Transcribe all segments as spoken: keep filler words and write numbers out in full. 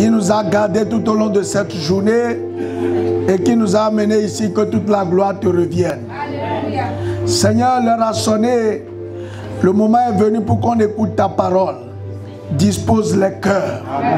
qui nous a gardés tout au long de cette journée et qui nous a amenés ici, que toute la gloire te revienne. Alléluia. Seigneur, l'heure a sonné, le moment est venu pour qu'on écoute ta parole. Dispose les cœurs.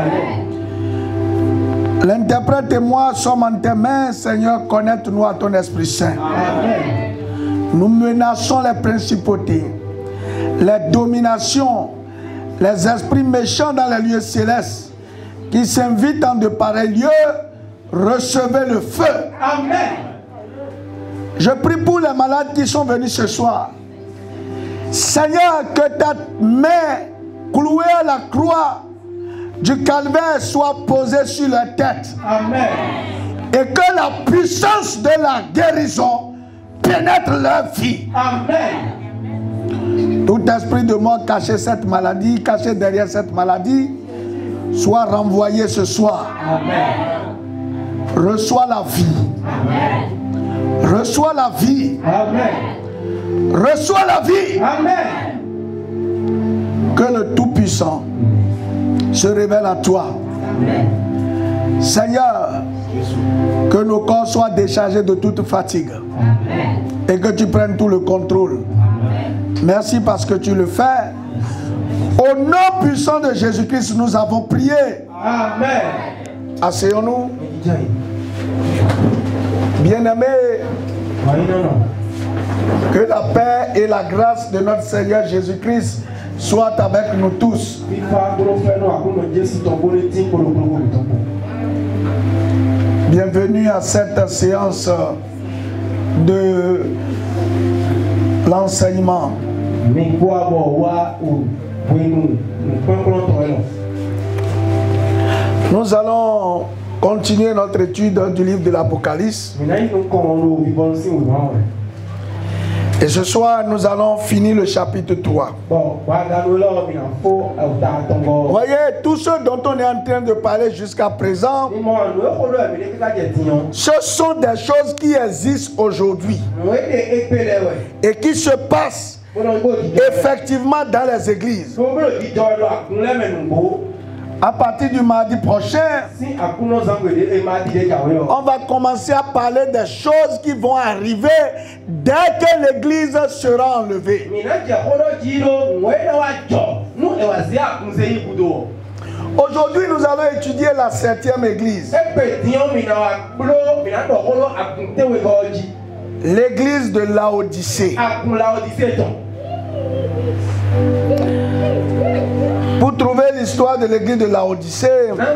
L'interprète et moi sommes en tes mains, Seigneur, connecte-nous à ton Esprit Saint. Amen. Nous menaçons les principautés, les dominations, les esprits méchants dans les lieux célestes qui s'invitent en de pareils lieux. Recevez le feu. Amen. Je prie pour les malades qui sont venus ce soir. Seigneur, que ta main clouée à la croix du calvaire soit posée sur leur tête. Amen. Et que la puissance de la guérison pénètre leur vie. Amen. Tout esprit de mort caché cette maladie, caché derrière cette maladie, soit renvoyé ce soir. Amen. Reçois la vie. Amen. Reçois la vie. Amen. Reçois la vie. Amen. Que le Tout-Puissant se révèle à toi. Amen. Seigneur, que nos corps soient déchargés de toute fatigue. Amen. Et que tu prennes tout le contrôle. Amen. Merci parce que tu le fais. Au nom puissant de Jésus-Christ, nous avons prié. Amen. Asseyons-nous. Bien-aimés, que la paix et la grâce de notre Seigneur Jésus-Christ soient avec nous tous. Bienvenue à cette séance de l'enseignement. Nous allons continuer notre étude du livre de l'Apocalypse. Et ce soir, nous allons finir le chapitre trois. Voyez, tout ce dont on est en train de parler jusqu'à présent, ce sont des choses qui existent aujourd'hui et qui se passent effectivement dans les églises. À partir du mardi prochain, on va commencer à parler des choses qui vont arriver dès que l'église sera enlevée. Aujourd'hui, nous allons étudier la septième église. L'église de Laodicée. Pour trouver l'histoire de l'église de Laodicée,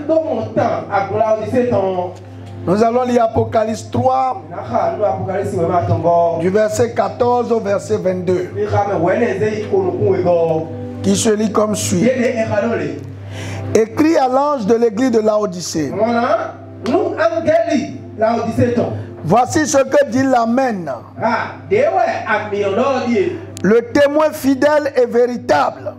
nous allons lire Apocalypse trois, du verset quatorze au verset vingt-deux, qui se lit comme suit. Écrit à l'ange de l'église de Laodicée. Voici ce que dit l'Amen, le témoin fidèle et véritable,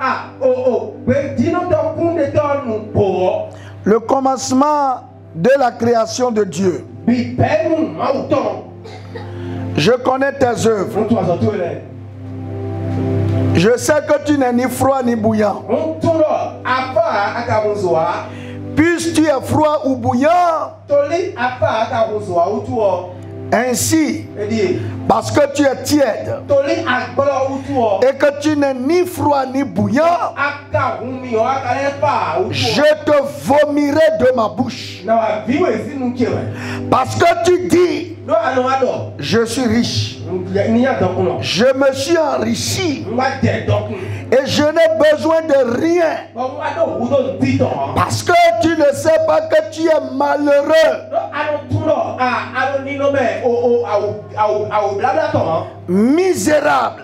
le commencement de la création de Dieu. Je connais tes œuvres. Je sais que tu n'es ni froid ni bouillant. Puisque tu es froid ou bouillant, ainsi, parce que tu es tiède et que tu n'es ni froid ni bouillant, je te vomirai de ma bouche. Parce que tu dis, je suis riche, je me suis enrichi et je n'ai besoin de rien. Parce que tu ne sais pas que tu es malheureux, misérable,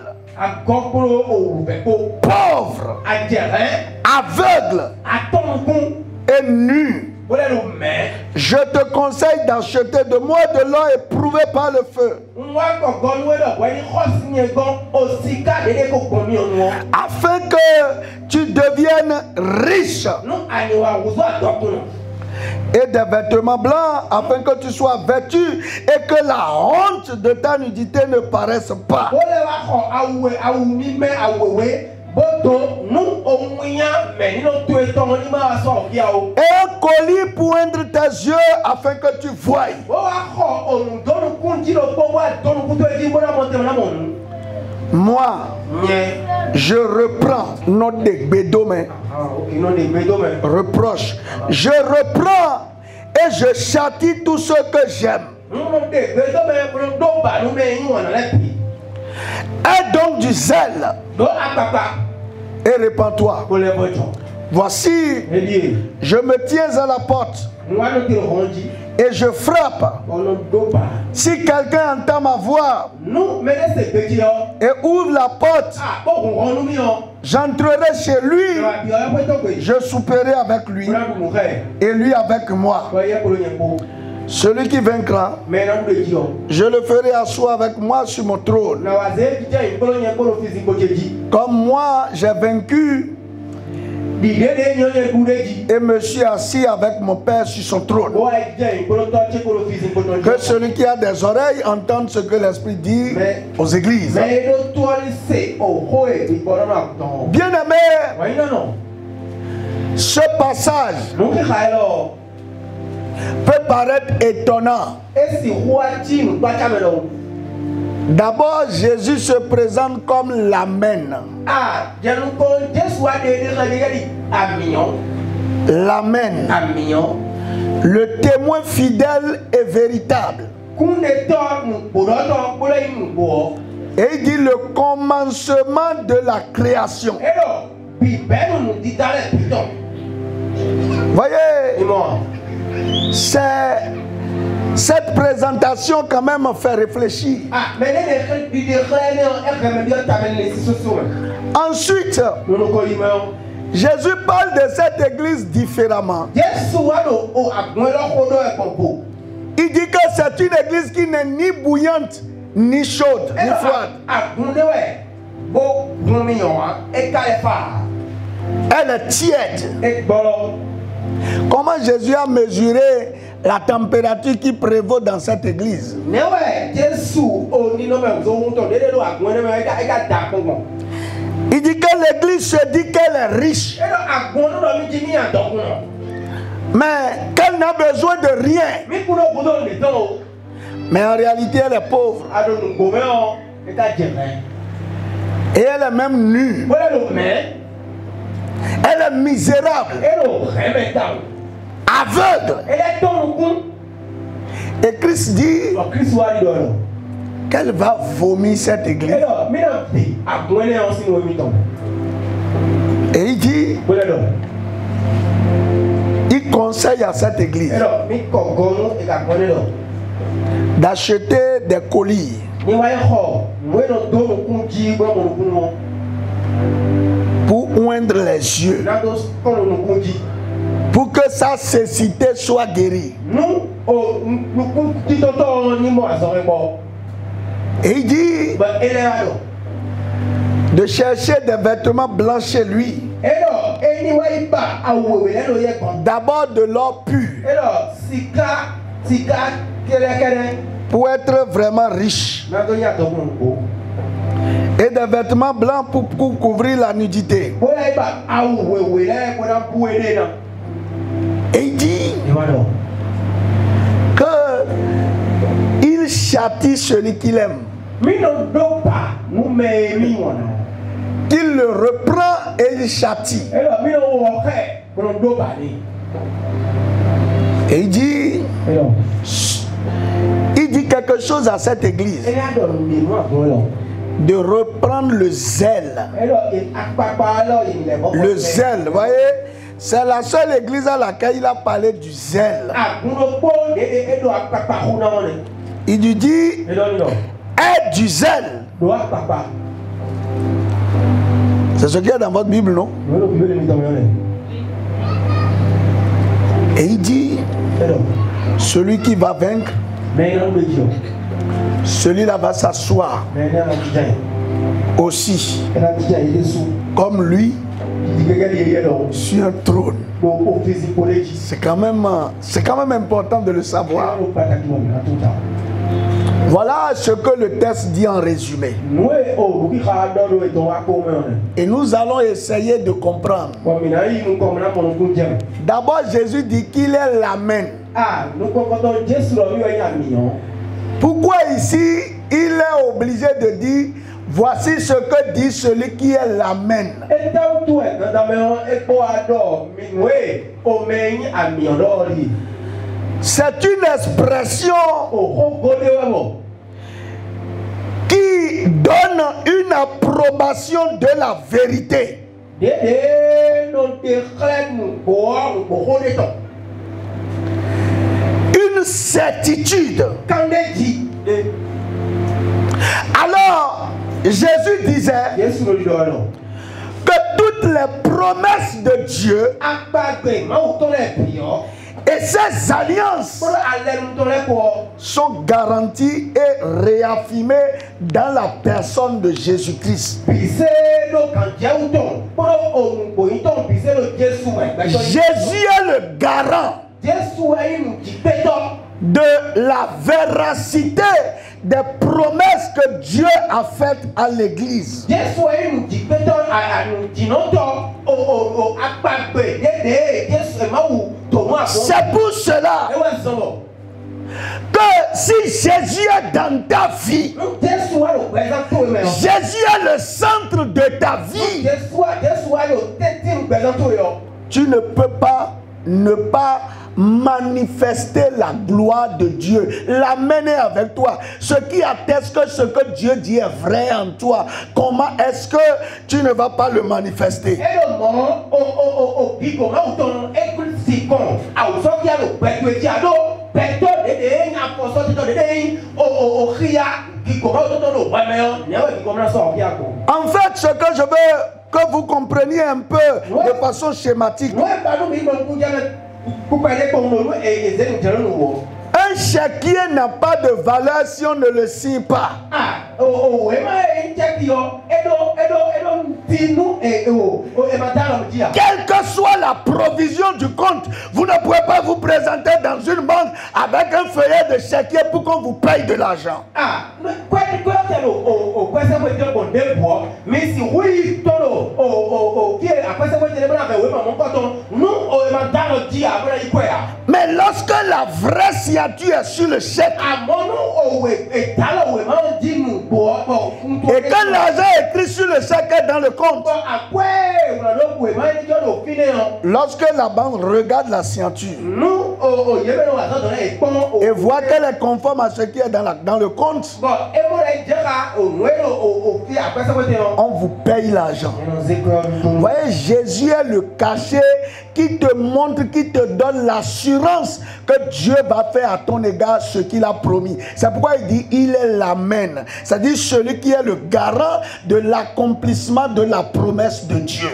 pauvre, aveugle et nu. Je te conseille d'acheter de moi de l'or éprouvé par le feu, afin que tu deviennes riche, et des vêtements blancs, afin que tu sois vêtu et que la honte de ta nudité ne paraisse pas. Et un colis poindre tes yeux afin que tu voies. Moi, je reprends notre bédome. Reproche. Je reprends et je châtie tous ceux que j'aime. Aie donc du zèle et répands-toi. Voici, je me tiens à la porte et je frappe. Si quelqu'un entend ma voix et ouvre la porte, j'entrerai chez lui, je souperai avec lui et lui avec moi. Celui qui vaincra, je le ferai asseoir avec moi sur mon trône. Comme moi, j'ai vaincu et me suis assis avec mon Père sur son trône. Que celui qui a des oreilles entende ce que l'Esprit dit aux églises. Bien-aimé, ce passage peut paraître étonnant. D'abord, Jésus se présente comme l'Amen. L'Amen. Le témoin fidèle et véritable. Et il dit le commencement de la création. Voyez, c'est cette présentation quand même me fait réfléchir. Ensuite, Jésus parle de cette église différemment. Il dit que c'est une église qui n'est ni bouillante, ni chaude, ni froide. Elle est tiède. Comment Jésus a mesuré la température qui prévaut dans cette église? Il dit que l'église se dit qu'elle est riche, mais qu'elle n'a besoin de rien. Mais en réalité, elle est pauvre. Et elle est même nue. Elle est misérable, aveugle. Et Christ dit qu'elle va vomir cette église. Et il dit, il conseille à cette église d'acheter des colis pour oindre les yeux, pour que sa cécité soit guérie. Et il dit de chercher des vêtements blancs chez lui, d'abord de l'or pur, pour être vraiment riche, et des vêtements blancs pour, pour couvrir la nudité. Et il dit que il châtie celui qu'il aime, qu'il le reprend et il châtie. Et il dit, il dit quelque chose à cette église, de reprendre le zèle. Le zèle, vous voyez, c'est la seule église à laquelle il a parlé du zèle. Il lui dit, aie du zèle. C'est ce qu'il y a dans votre Bible, non? Et il dit, celui qui va vaincre, celui-là va s'asseoir aussi, comme lui, sur un trône. C'est quand même, c'est quand même important de le savoir. Voilà ce que le texte dit en résumé. Et nous allons essayer de comprendre. D'abord, Jésus dit qu'il est l'Amen. Pourquoi ici, il est obligé de dire, voici ce que dit celui qui est l'Amen. C'est une expression qui donne une approbation de la vérité. Une certitude. Alors, Jésus disait que toutes les promesses de Dieu et ces alliances sont garanties et réaffirmées dans la personne de Jésus-Christ. Jésus est le garant de la véracité des promesses que Dieu a faites à l'Église. C'est pour cela que si Jésus est dans ta vie, Jésus est le centre de ta vie, tu ne peux pas ne pas manifester la gloire de Dieu, l'amener avec toi, ce qui atteste que ce que Dieu dit est vrai en toi. Comment est-ce que tu ne vas pas le manifester? En fait, ce que je veux que vous compreniez un peu de façon schématique, un chéquier n'a pas de valeur si on ne le signe pas. Quelle que soit la provision du compte, vous ne pouvez pas vous présenter dans une banque avec un feuillet de chéquier pour qu'on vous paye de l'argent. Mais lorsque la vraie signature est sur le chèque et que l'argent est écrit sur le chèque est dans le compte, lorsque la banque regarde la signature et voit qu'elle est conforme à ce qui est dans, la, dans le compte, on vous paye l'argent. Vous voyez, Jésus est le cachet qui te montre, qui te donne l'assurance que Dieu va faire à ton égard ce qu'il a promis. C'est pourquoi il dit il est l'Amen. C'est-à-dire celui qui est le garant de l'accomplissement de la promesse de Dieu.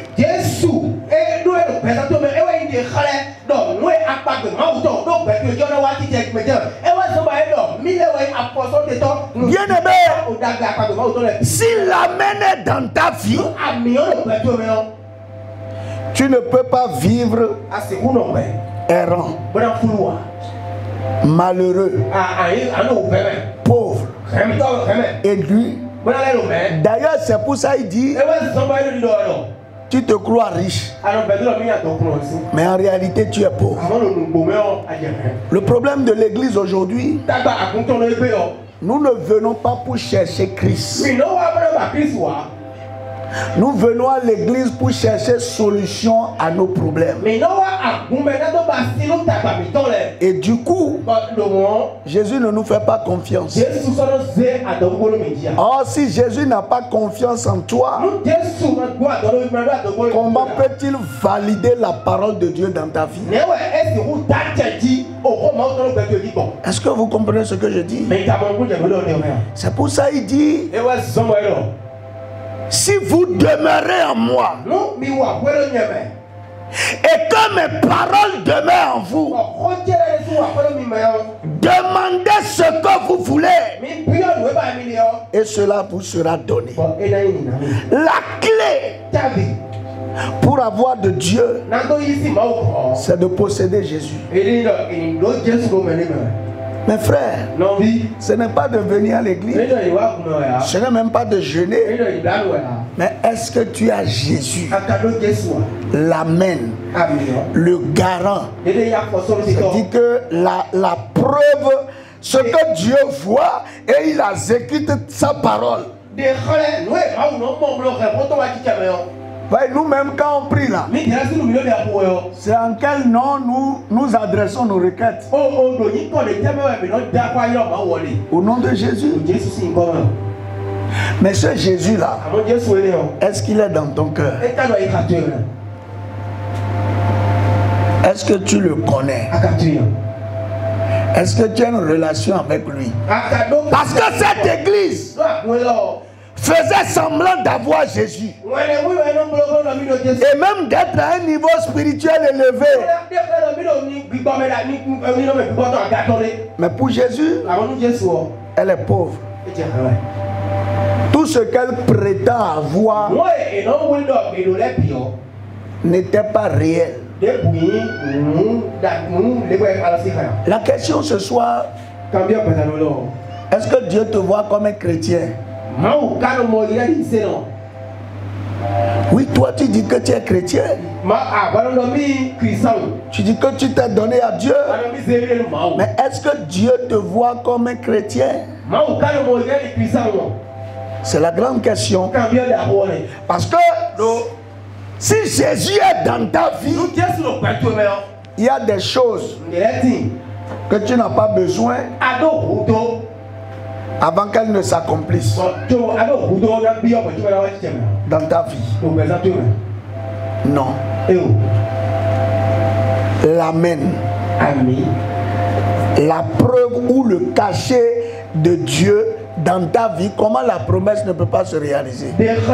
Bien-aimé, si l'Amen est dans ta vie, tu ne peux pas vivre errant, malheureux, pauvre, élu. D'ailleurs, c'est pour ça qu'il dit, tu te crois riche, mais en réalité tu es pauvre. Le problème de l'église aujourd'hui, nous ne venons pas pour chercher Christ. Nous venons à l'église pour chercher solution à nos problèmes. Et du coup, Jésus ne nous fait pas confiance. Or, si Jésus n'a pas confiance en toi, comment peut-il valider la parole de Dieu dans ta vie? Est-ce que vous comprenez ce que je dis? C'est pour ça qu'il dit, si vous demeurez en moi et que mes paroles demeurent en vous, demandez ce que vous voulez et cela vous sera donné. La clé pour avoir de Dieu, c'est de posséder Jésus. Mes frères, ce n'est pas de venir à l'église, ce n'est même pas de jeûner, mais est-ce que tu as Jésus, l'Amen, le garant? C'est-à-dire que la, la preuve, ce que Dieu voit et il exécute sa parole. Nous-mêmes, quand on prie là, c'est en quel nom nous, nous adressons nos requêtes? Au nom de Jésus. Mais ce Jésus-là, est-ce qu'il est dans ton cœur? Est-ce que tu le connais? Est-ce que tu as une relation avec lui? Parce que cette église faisait semblant d'avoir Jésus et même d'être à un niveau spirituel élevé. Mais pour Jésus, elle est pauvre. Tout ce qu'elle prétend avoir n'était pas réel. La question ce soir, est-ce que Dieu te voit comme un chrétien? Oui, toi tu dis que tu es chrétien. Tu dis que tu t'es donné à Dieu. Mais est-ce que Dieu te voit comme un chrétien? C'est la grande question. Parce que si Jésus est dans ta vie, il y a des choses que tu n'as pas besoin avant qu'elles ne s'accomplissent dans ta vie. Non. L'Amen. La preuve ou le cachet de Dieu dans ta vie, comment la promesse ne peut pas se réaliser?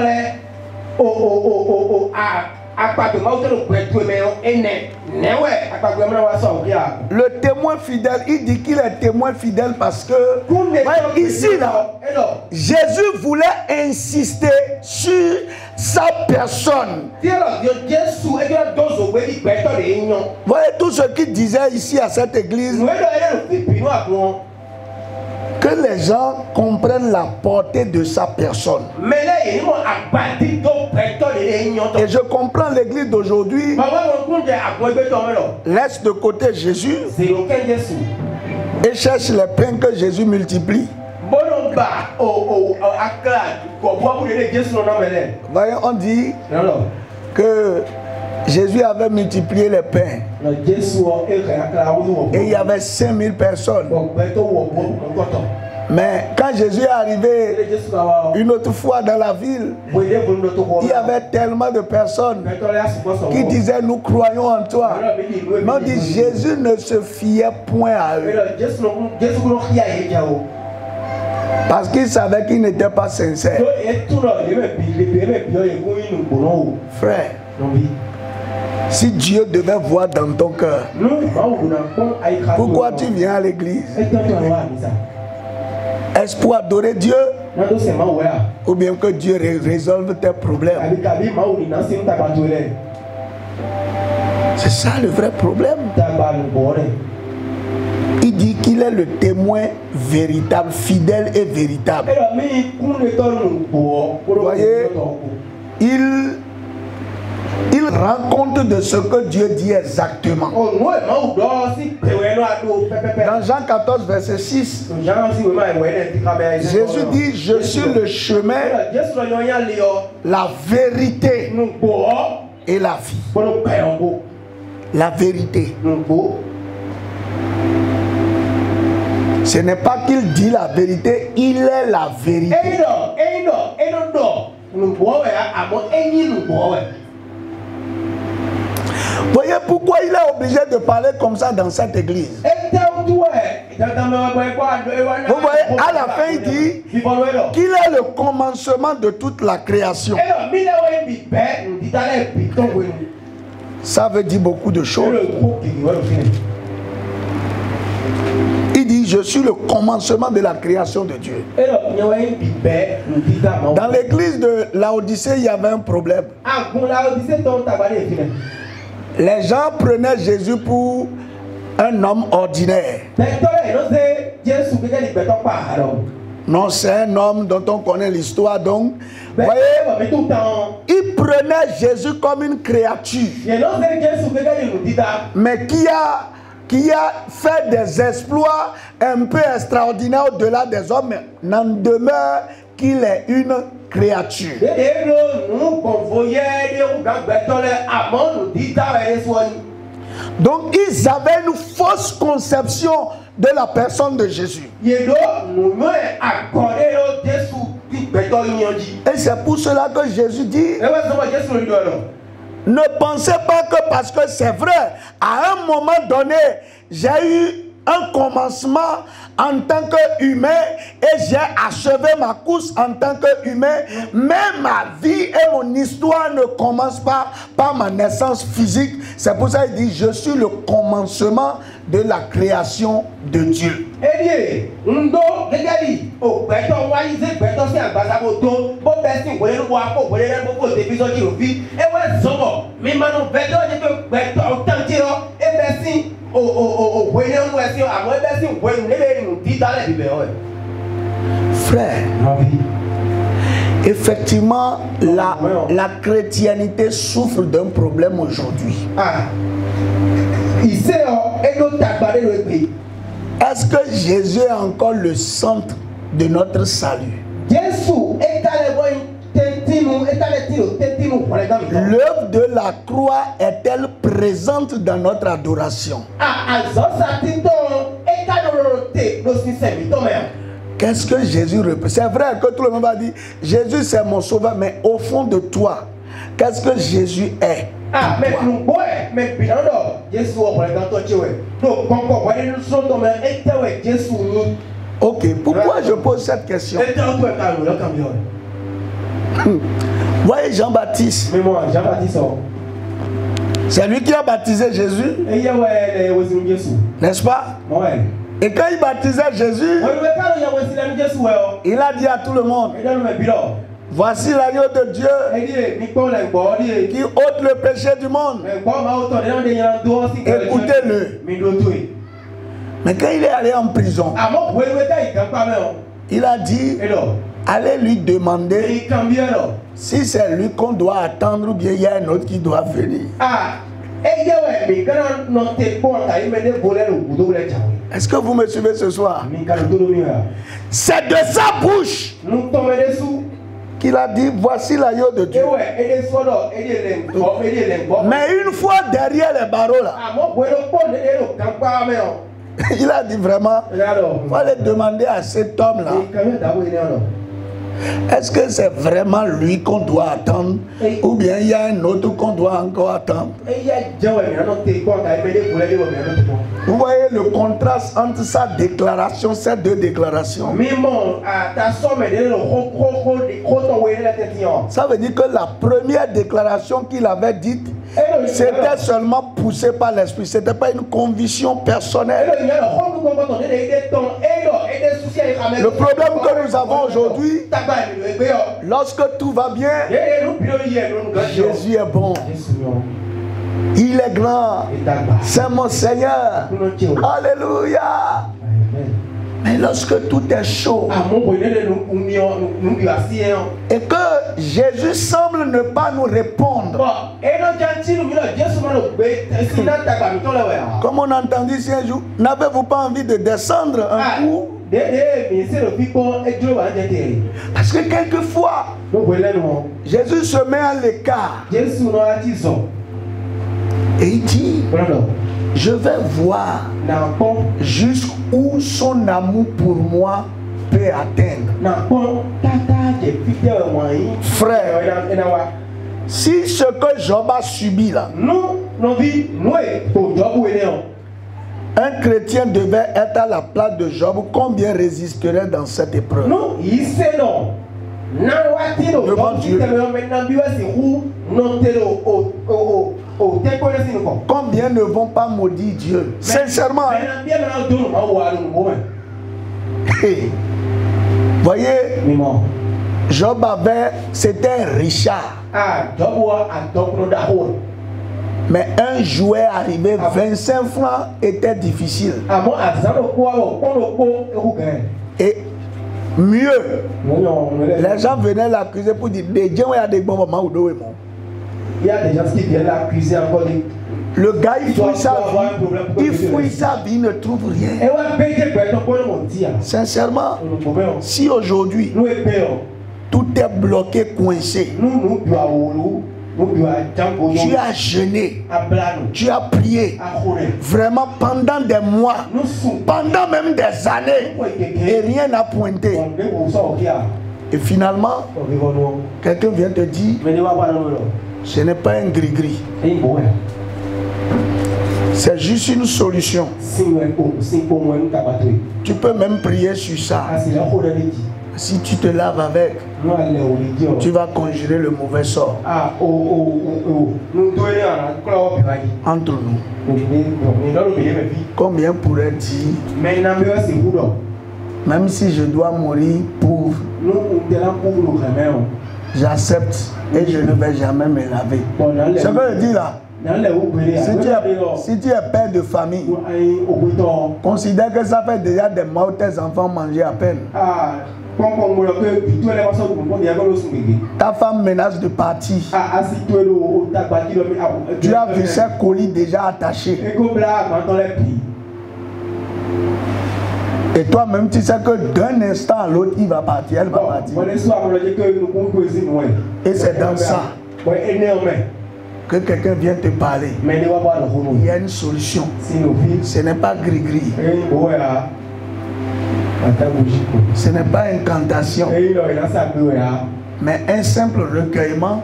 Le témoin fidèle, il dit qu'il est témoin fidèle parce que ouais, ici là, Jésus voulait insister sur sa personne. Voyez tout ce qu'il disait ici à cette église, que les gens comprennent la portée de sa personne. Et je comprends l'église d'aujourd'hui laisse de côté Jésus et cherche les pains que Jésus multiplie. Voyez, on dit que Jésus avait multiplié les pains et il y avait cinq mille personnes. Mais quand Jésus est arrivé une autre fois dans la ville, il y avait tellement de personnes qui disaient nous croyons en toi. Mais on dit Jésus ne se fiait point à eux. Parce qu'il savait qu'il n'était pas sincère. Frère, si Dieu devait voir dans ton cœur, pourquoi tu viens à l'église? Est-ce pour adorer Dieu? Ou bien que Dieu ré résolve tes problèmes? C'est ça le vrai problème. Il dit qu'il est le témoin véritable, fidèle et véritable. Vous voyez, il, il rend compte de ce que Dieu dit exactement. Dans Jean quatorze, verset six, Jésus dit, je suis le chemin, la vérité et la vie. La vérité. Ce n'est pas qu'il dit la vérité, il est la vérité. Voyez pourquoi il est obligé de parler comme ça dans cette église. Vous voyez, à la fin il dit qu'il est le commencement de toute la création. Ça veut dire beaucoup de choses. Il dit je suis le commencement de la création de Dieu. Dans l'église de Laodicée, il y avait un problème. Les gens prenaient Jésus pour un homme ordinaire. Non, c'est un homme dont on connaît l'histoire, donc, voyez, il prenait Jésus comme une créature, mais qui a, qui a fait des exploits un peu extraordinaires au-delà des hommes, mais n'en demeure qu'il est une créature. Donc, ils avaient une fausse conception de la personne de Jésus. Et c'est pour cela que Jésus dit, ne pensez pas que parce que c'est vrai, à un moment donné, j'ai eu un commencement en tant qu'humain et j'ai achevé ma course en tant qu'humain, mais ma vie et mon histoire ne commencent pas par ma naissance physique. C'est pour ça qu'il dit, je suis le commencement de la création de Dieu. Frère, effectivement, la, la chrétienté souffre d'un problème aujourd'hui. Est-ce que Jésus est encore le centre de notre salut? L'œuvre de la croix est-elle présente dans notre adoration? Qu'est-ce que Jésus représente? C'est vrai que tout le monde va dire, Jésus c'est mon sauveur, mais au fond de toi, qu'est-ce que Jésus est? Ah, mais nous, ouais, mais bien non, Jésus, on va dans toi, tu vois. Donc, quand on va nous sommes dans un état où Jésus nous. Ok, pourquoi je pose cette question? Voyez Jean-Baptiste. Mais moi, Jean-Baptiste, c'est lui qui a baptisé Jésus. N'est-ce pas? Ouais. Et quand il baptisait Jésus, il a dit à tout le monde, voici l'agneau de Dieu qui ôte le péché du monde. Écoutez-le. Mais quand il est allé en prison, il a dit, allez lui demander si c'est lui qu'on doit attendre ou bien il y a un autre qui doit venir. Est-ce que vous me suivez ce soir? C'est de sa bouche qu'il a dit, voici l'agneau de Dieu. Mais une fois derrière les barreaux là, il a dit vraiment, il faut aller demander à cet homme là, est-ce que c'est vraiment lui qu'on doit attendre ou bien il y a un autre qu'on doit encore attendre? Vous voyez le contraste entre sa déclaration, ces deux déclarations. Ça veut dire que la première déclaration qu'il avait dite, c'était seulement poussé par l'esprit, ce n'était pas une conviction personnelle. Le problème que nous avons aujourd'hui, lorsque tout va bien, Jésus est bon. Il est grand. C'est mon Seigneur. Alléluia. Mais lorsque tout est chaud et que Jésus semble ne pas nous répondre, comme on a entendu ici un jour, n'avez-vous pas envie de descendre un coup? Parce que quelquefois, Jésus se met à l'écart et il dit, je vais voir jusqu'où son amour pour moi peut atteindre. Frère, si ce que Job a subi là, un chrétien devait être à la place de Job, combien résisterait dans cette épreuve? Devant Dieu. Combien ne vont pas maudire Dieu? Sincèrement. Hey. Voyez, Job avait, c'était un richard. Mais un jouet arrivé, vingt-cinq francs était difficile. Et mieux, les gens venaient l'accuser pour dire il y a des bons moments où il y a des gens qui viennent l'accuser encore. Le gars, il fouille sa vie, il fouille sa vie, il ne trouve rien. Sincèrement, si aujourd'hui tout est bloqué, coincé, tu as jeûné, tu as prié, vraiment pendant des mois, pendant même des années, et rien n'a pointé. Et finalement, quelqu'un vient te dire, ce n'est pas un gris-gris. C'est juste une solution. Tu peux même prier sur ça. Si tu te laves avec, tu vas conjurer le mauvais sort. Entre nous. Combien pourrait dire, même si je dois mourir pour, j'accepte et je ne vais jamais me laver. C'est ce que je dis là. Si tu, es, si tu es père de famille, considère que ça fait déjà des mois où tes enfants mangeaient à peine. Ta femme menace de partir. Tu as vu ces colis déjà attachés. Et toi-même, tu sais que d'un instant à l'autre, il va partir, elle va partir. Et c'est dans ça que quelqu'un vient te parler. Il y a une solution. Ce n'est pas gris-gris. Ce n'est pas incantation. Mais un simple recueillement.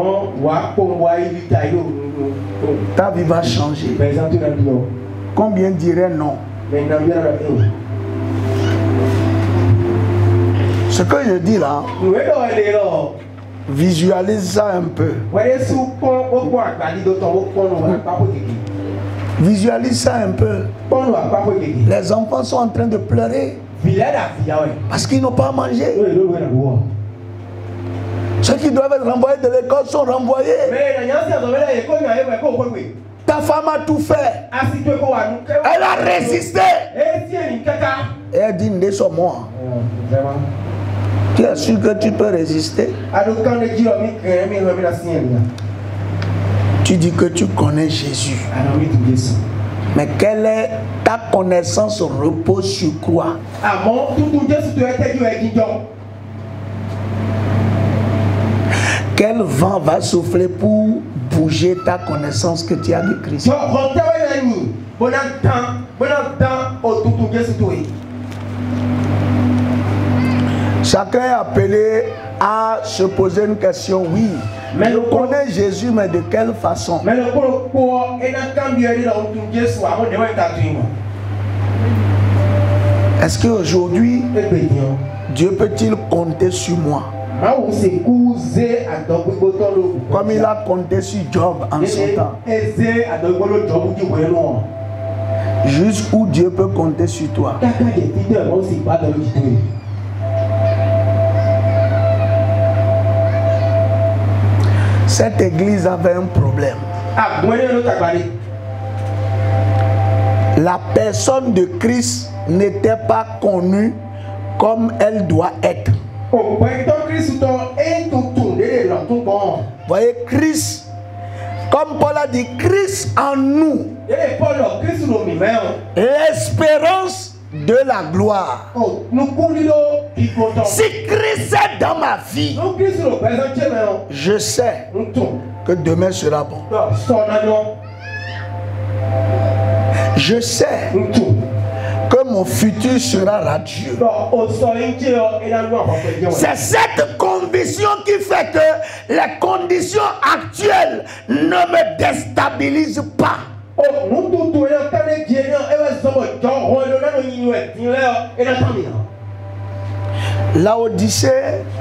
Ta vie va changer. Combien diraient non? Ce que je dis là, visualise ça un peu. Visualise ça un peu. Les enfants sont en train de pleurer parce qu'ils n'ont pas mangé. Ceux qui doivent être renvoyés de l'école sont renvoyés. Ta femme a tout fait. Elle a résisté. Et elle dit, ne sois moi. Tu es sûr que tu peux résister? Tu dis que tu connais Jésus. Mais quelle est ta connaissance repose sur quoi? Quel vent va souffler pour bouger ta connaissance que tu as de Christ? Chacun est appelé à se poser une question, oui. Mais je connais Jésus, mais de quelle façon? Est-ce qu'aujourd'hui, Dieu peut-il compter sur moi? Comme il a compté sur Job en son temps. Jusqu'où Dieu peut compter sur toi? Cette église avait un problème. La personne de Christ n'était pas connue comme elle doit être. Voyez, Christ, comme Paul a dit, Christ en nous, l'espérance de la gloire. Si Christ est dans ma vie, je sais que demain sera bon. Je sais que mon futur sera radieux. C'est cette conviction qui fait que les conditions actuelles ne me déstabilisent pas. Laodicée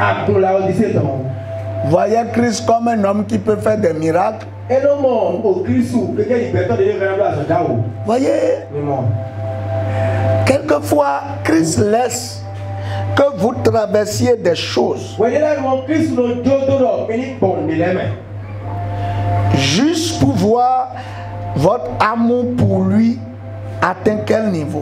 voyait Christ comme un homme qui peut faire des miracles. Voyez, quelquefois Christ laisse que vous traversiez des choses Juste pour voir votre amour pour lui atteint quel niveau.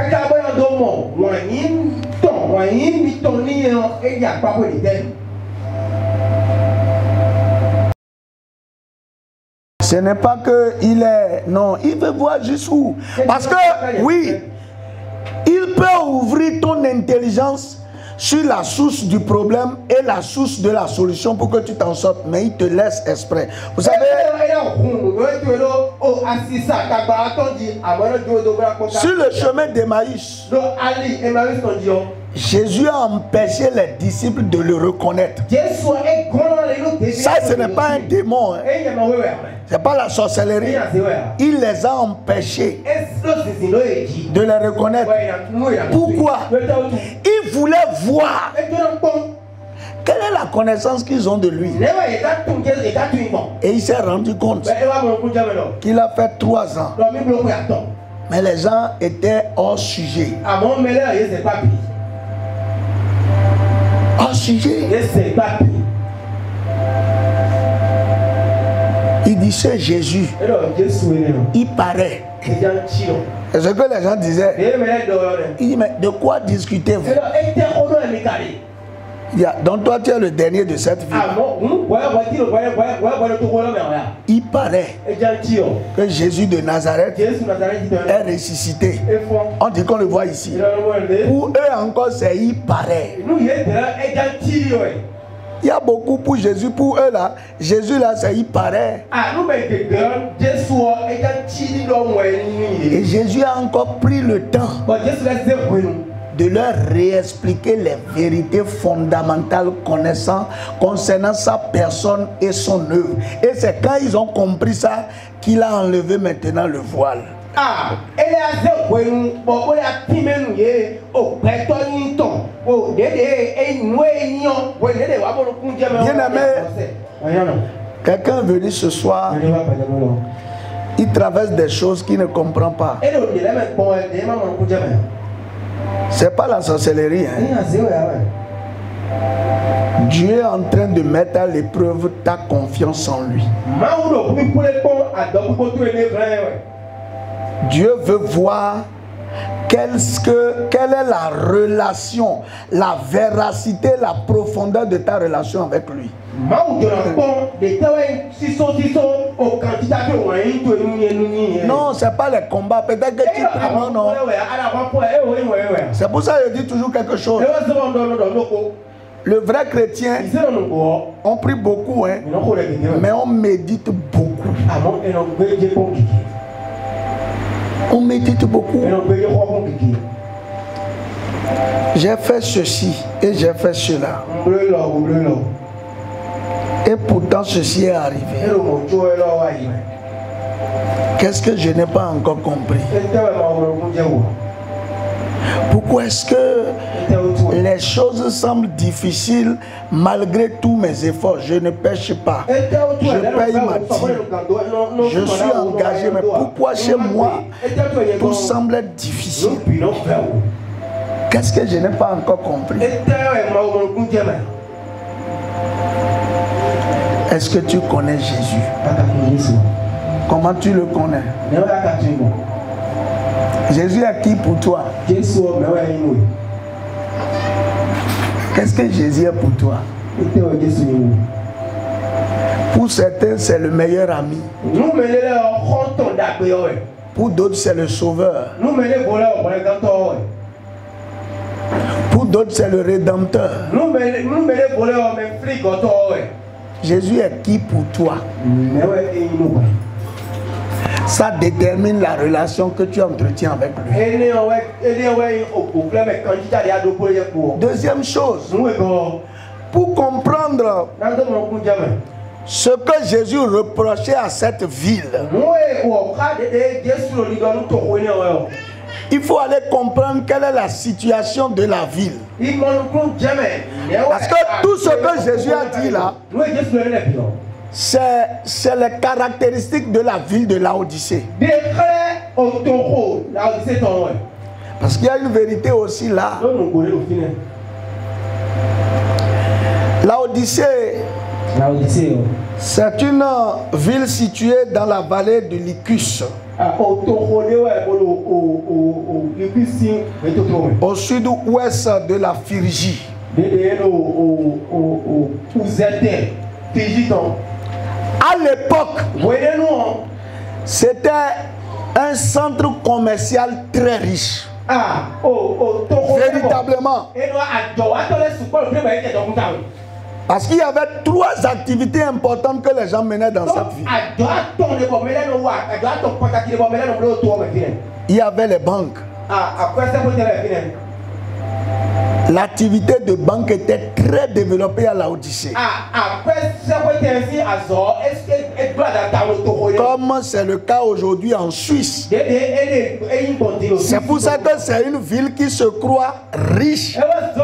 Ce n'est pas que il est... Non, il veut voir jusqu'où. Parce que, oui, il peut ouvrir ton intelligence sur la source du problème et la source de la solution pour que tu t'en sortes, mais il te laisse exprès. Vous savez, sur le chemin d'Emmaüs, Jésus a empêché les disciples de le reconnaître. Ça, ce n'est pas un démon. Hein. Ce n'est pas la sorcellerie. Il les a empêchés de les reconnaître. Pourquoi? Il voulait voir quelle est la connaissance qu'ils ont de lui. Et il s'est rendu compte qu'il a fait trois ans. Mais les gens étaient hors sujet. Hors sujet. Il dit c'est Jésus. Il paraît. C'est ce que les gens disaient. Il dit mais de quoi discutez-vous? Donc toi tu es le dernier de cette vie. Il paraît que Jésus de Nazareth est ressuscité. On dit qu'on le voit ici. Pour eux encore c'est il paraît. Il y a beaucoup pour Jésus, pour eux là. Jésus là, c'est il paraît. Et Jésus a encore pris le temps de leur réexpliquer les vérités fondamentales connaissant, concernant sa personne et son œuvre. Et c'est quand ils ont compris ça qu'il a enlevé maintenant le voile. Ah, bien-aimé, quelqu'un est venu ce soir, il traverse des choses qu'il ne comprend pas. C'est pas la sorcellerie. Hein? Dieu est en train de mettre à l'épreuve ta confiance en lui. Dieu veut voir quelle, que, quelle est la relation, la véracité, la profondeur de ta relation avec lui. Non, ce n'est pas les combats. Peut-être que tu pries, non, non. C'est pour ça que je dis toujours quelque chose. Le vrai chrétien, on prie beaucoup, hein, mais on médite beaucoup. On médite beaucoup. J'ai fait ceci et j'ai fait cela. Et pourtant ceci est arrivé. Qu'est-ce que je n'ai pas encore compris? Pourquoi est-ce que les choses semblent difficiles malgré tous mes efforts? Je ne pêche pas. Je paye ma dîme. Je suis engagé. Mais pourquoi chez moi tout semble être difficile? Qu'est-ce que je n'ai pas encore compris? Est-ce que tu connais Jésus? Comment tu le connais? Jésus est qui pour toi? Qu'est-ce que Jésus est pour toi? Pour certains, c'est le meilleur ami. Pour d'autres, c'est le sauveur. Pour d'autres, c'est le rédempteur. Jésus est qui pour toi? Ça détermine la relation que tu entretiens avec lui. Deuxième chose, pour comprendre ce que Jésus reprochait à cette ville, il faut aller comprendre quelle est la situation de la ville. Parce que tout ce que Jésus a dit là, c'est les caractéristiques de la ville de Laodicée. Parce qu'il y a une vérité aussi là. Laodicée C'est une ville située dans la vallée de Lycus, au sud-ouest de la Phrygie. À l'époque, c'était un centre commercial très riche. Véritablement. Parce qu'il y avait trois activités importantes que les gens menaient dans cette ville. Il y avait les banques. L'activité de banque était très développée à Laodicée. Comme c'est le cas aujourd'hui en Suisse. C'est pour ça que c'est une ville qui se croit riche.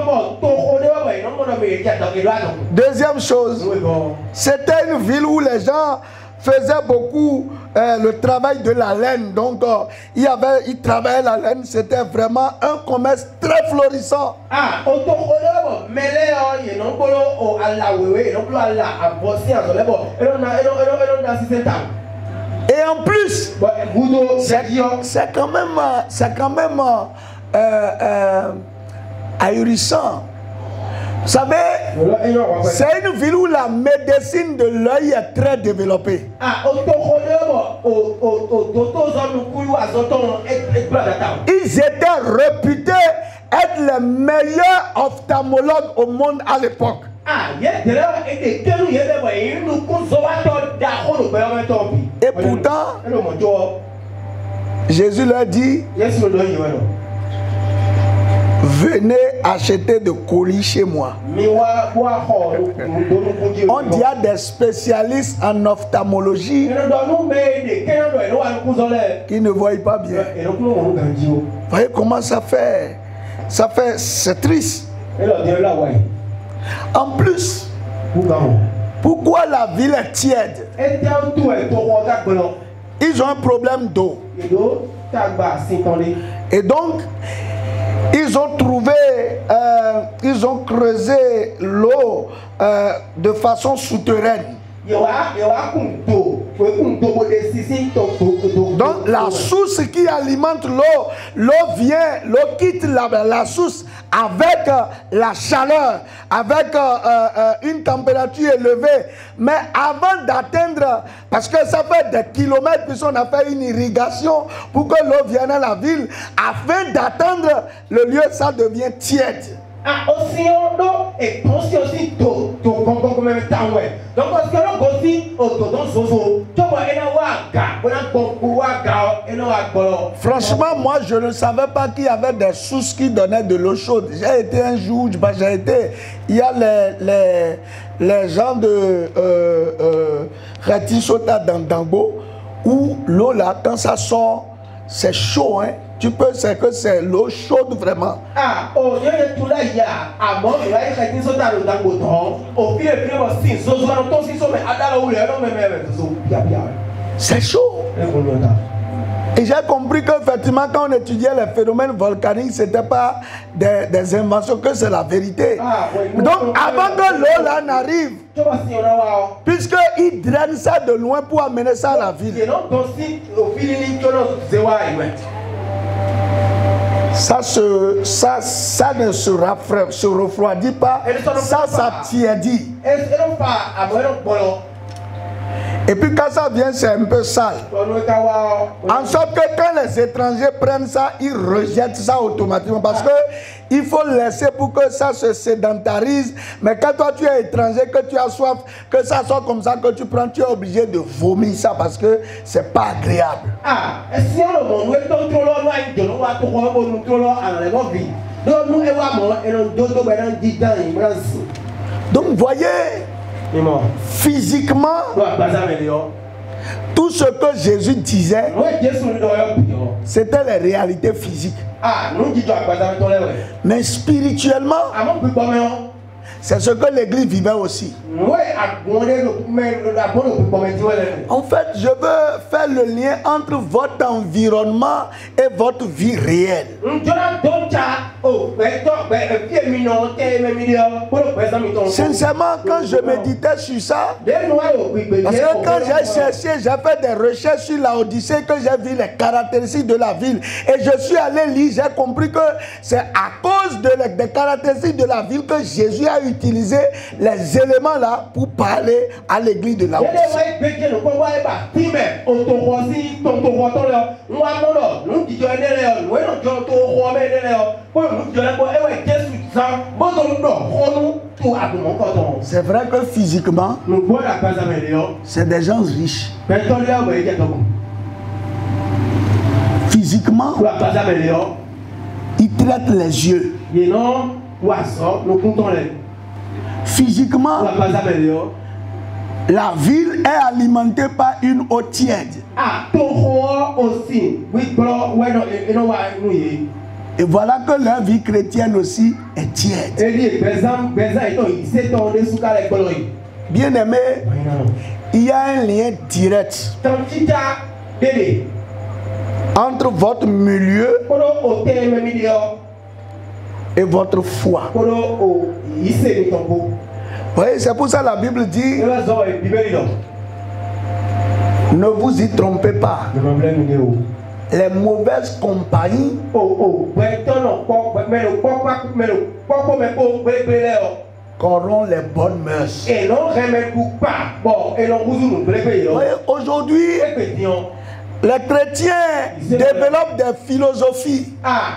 Deuxième chose, c'était une ville où les gens faisaient beaucoup euh, le travail de la laine. Donc, euh, il y avait, ils travaillaient la laine. C'était vraiment un commerce très florissant. Et en plus, c'est quand même, c'est quand même euh, euh, ahurissant. Vous savez, c'est une ville où la médecine de l'œil est très développée. Ils étaient réputés être les meilleurs ophtalmologues au monde à l'époque. Et pourtant, Jésus leur dit: venez acheter de colis chez moi. On dit à des spécialistes en ophtalmologie qui ne voient pas bien. Vous voyez comment ça fait? Ça fait, c'est triste. En plus, pourquoi la ville est tiède? Ils ont un problème d'eau. Et donc, ils ont trouvé, euh, ils ont creusé l'eau euh, de façon souterraine. Donc la source qui alimente l'eau, l'eau vient, l'eau quitte la, la source avec euh, la chaleur, avec euh, euh, une température élevée. Mais avant d'atteindre, parce que ça fait des kilomètres, puisqu'on a fait une irrigation pour que l'eau vienne à la ville, afin d'atteindre le lieu, ça devient tiède. Franchement, moi je ne savais pas qu'il y avait des sources qui donnaient de l'eau chaude. J'ai été un jour, j'ai été, il y a les, les, les gens de euh, euh, Ratisota dans Dango, où l'eau là, quand ça sort, c'est chaud, hein. Tu peux, c'est que c'est l'eau chaude vraiment. Ah, oh, il y a tout là, il y a à mort, il y a des gens qui sont dans le bouton. Au pire, il y a des gens qui sont dans le bouton. C'est chaud. Et j'ai compris qu'effectivement, quand on étudiait les phénomènes volcaniques, ce n'était pas des, des inventions, que c'est la vérité. Ah, oui, donc, avant que l'eau là n'arrive, puisqu'ils drainent ça de loin pour amener ça à la ville. Ça, se, ça, ça ne se, rafra, se refroidit pas, ça, ça tiédit. Et puis quand ça vient, c'est un peu sale. En sorte que quand les étrangers prennent ça, ils rejettent ça automatiquement. Parce que il faut laisser pour que ça se sédentarise. Mais quand toi tu es étranger, que tu as soif, que ça soit comme ça, que tu prends, tu es obligé de vomir ça parce que c'est pas agréable. Donc voyez, physiquement, tout ce que Jésus disait, c'était les réalités physiques. Mais spirituellement, C'est ce que l'église vivait aussi. En fait, je veux faire le lien entre votre environnement et votre vie réelle. Sincèrement, quand je méditais sur ça, parce que quand j'ai cherché, j'ai fait des recherches sur la Odyssée, que j'ai vu les caractéristiques de la ville, et je suis allé lire, j'ai compris que c'est à cause de les, des caractéristiques de la ville que Jésus a utilisé les éléments là pour parler à l'église de la Odyssée. C'est vrai que physiquement, c'est des gens riches. Physiquement, ils traitent les yeux. Physiquement, la ville est alimentée par une eau tiède. Et voilà que leur vie chrétienne aussi est tiède. Bien aimé, il y a un lien direct entre votre milieu et votre foi. Oui, c'est pour ça que la Bible dit: ne vous y trompez pas. Les mauvaises compagnies corrompent les bonnes mœurs. Oui, aujourd'hui, les chrétiens développent des philosophies.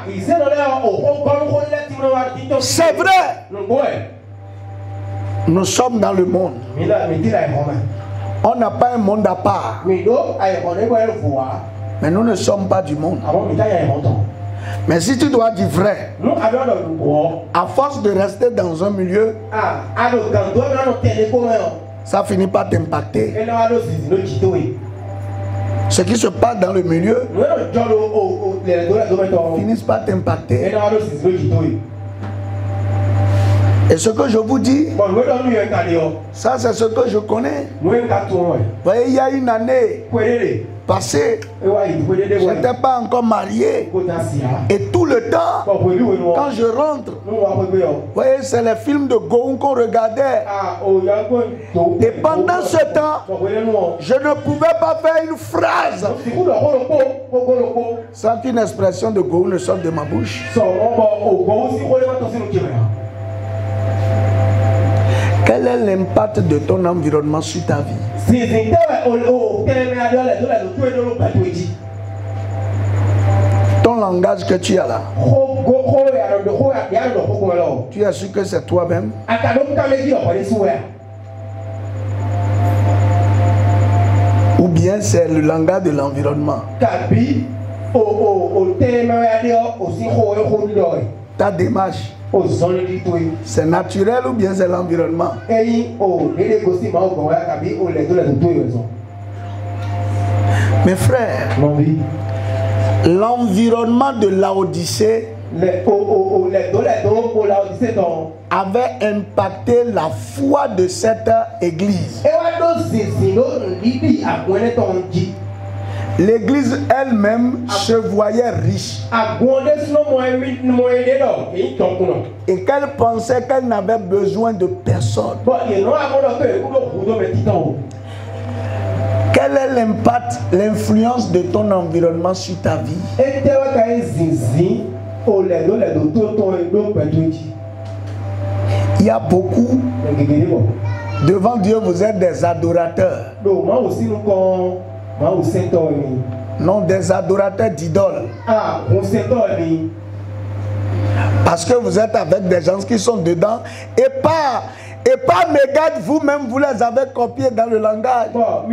C'est vrai. Nous sommes dans le monde. On n'a pas un monde à part. Mais nous ne sommes pas du monde. Mais si tu dois dire vrai, à force de rester dans un milieu, ça finit par t'impacter. Ce qui se passe dans le milieu finit par t'impacter. Et ce que je vous dis, ça c'est ce que je connais. Vous voyez, il y a une année passée, je n'étais pas encore marié. Et tout le temps, quand je rentre, vous voyez, c'est les films de Gohou qu'on regardait. Et pendant ce temps, je ne pouvais pas faire une phrase sans qu'une expression de Gohou ne sorte de ma bouche. Quel est l'impact de ton environnement sur ta vie? Ton langage que tu as là, tu es sûr que c'est toi-même? Ou bien c'est le langage de l'environnement? Ta démarche, c'est naturel ou bien c'est l'environnement? Mes frères, l'environnement de Laodicée avait impacté la foi de cette église. L'église elle-même se voyait riche et qu'elle pensait qu'elle n'avait besoin de personne. Quel est l'impact, l'influence de ton environnement sur ta vie? Il y a beaucoup. Devant Dieu, vous êtes des adorateurs. Non, des adorateurs d'idoles. Parce que vous êtes avec des gens qui sont dedans et pas, et pas Mégade, vous-même, vous les avez copiés dans le langage.